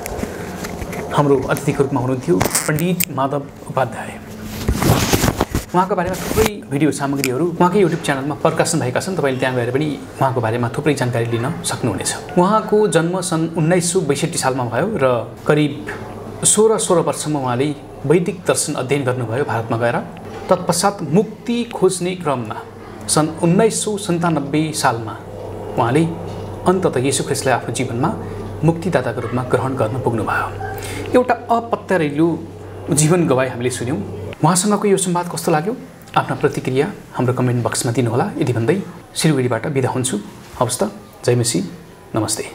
हाम्रो अतिथिको रूपमा हुनुहुन्थ्यो पण्डित माधव उपाध्याय। उहाँको बारेमा थुप्रै भिडियो सामग्रीहरू उहाँकै युट्युब च्यानलमा प्रकाशन भएका छन्। तपाईँले त्यहाँ गएर पनि उहाँको बारेमा थुप्रै जानकारी लिन सक्नुहुनेछ। उहाँको जन्म सन् उन्नाइस सौ बैसठी सालमा भयो र करिब सोह्र सोह्र वर्षमा उहाँले वैदिक दर्शन अध्ययन गर्नुभयो भारतमा गएर। तत्पश्चात मुक्ति खोज्ने क्रममा सन् उन्नाइस सौ सन्तानब्बे सालमा उहाँले अन्ततः यीशु ख्रीष्टलाई आफ्नो जीवनमा मुक्तिदाताको रूपमा ग्रहण गर्न पुग्नुभयो। एउटा अपत्यारिलो जीवन गवाई हामीले सुन्यौँ। उहाँसँगको यो संवाद कस्तो लाग्यो? आफ्ना प्रतिक्रिया हाम्रो कमेन्ट बक्समा दिनुहोला। यदि भन्दै सिलगढीबाट बिदा हुन्छु। हवस् त, जय मसीह, नमस्ते।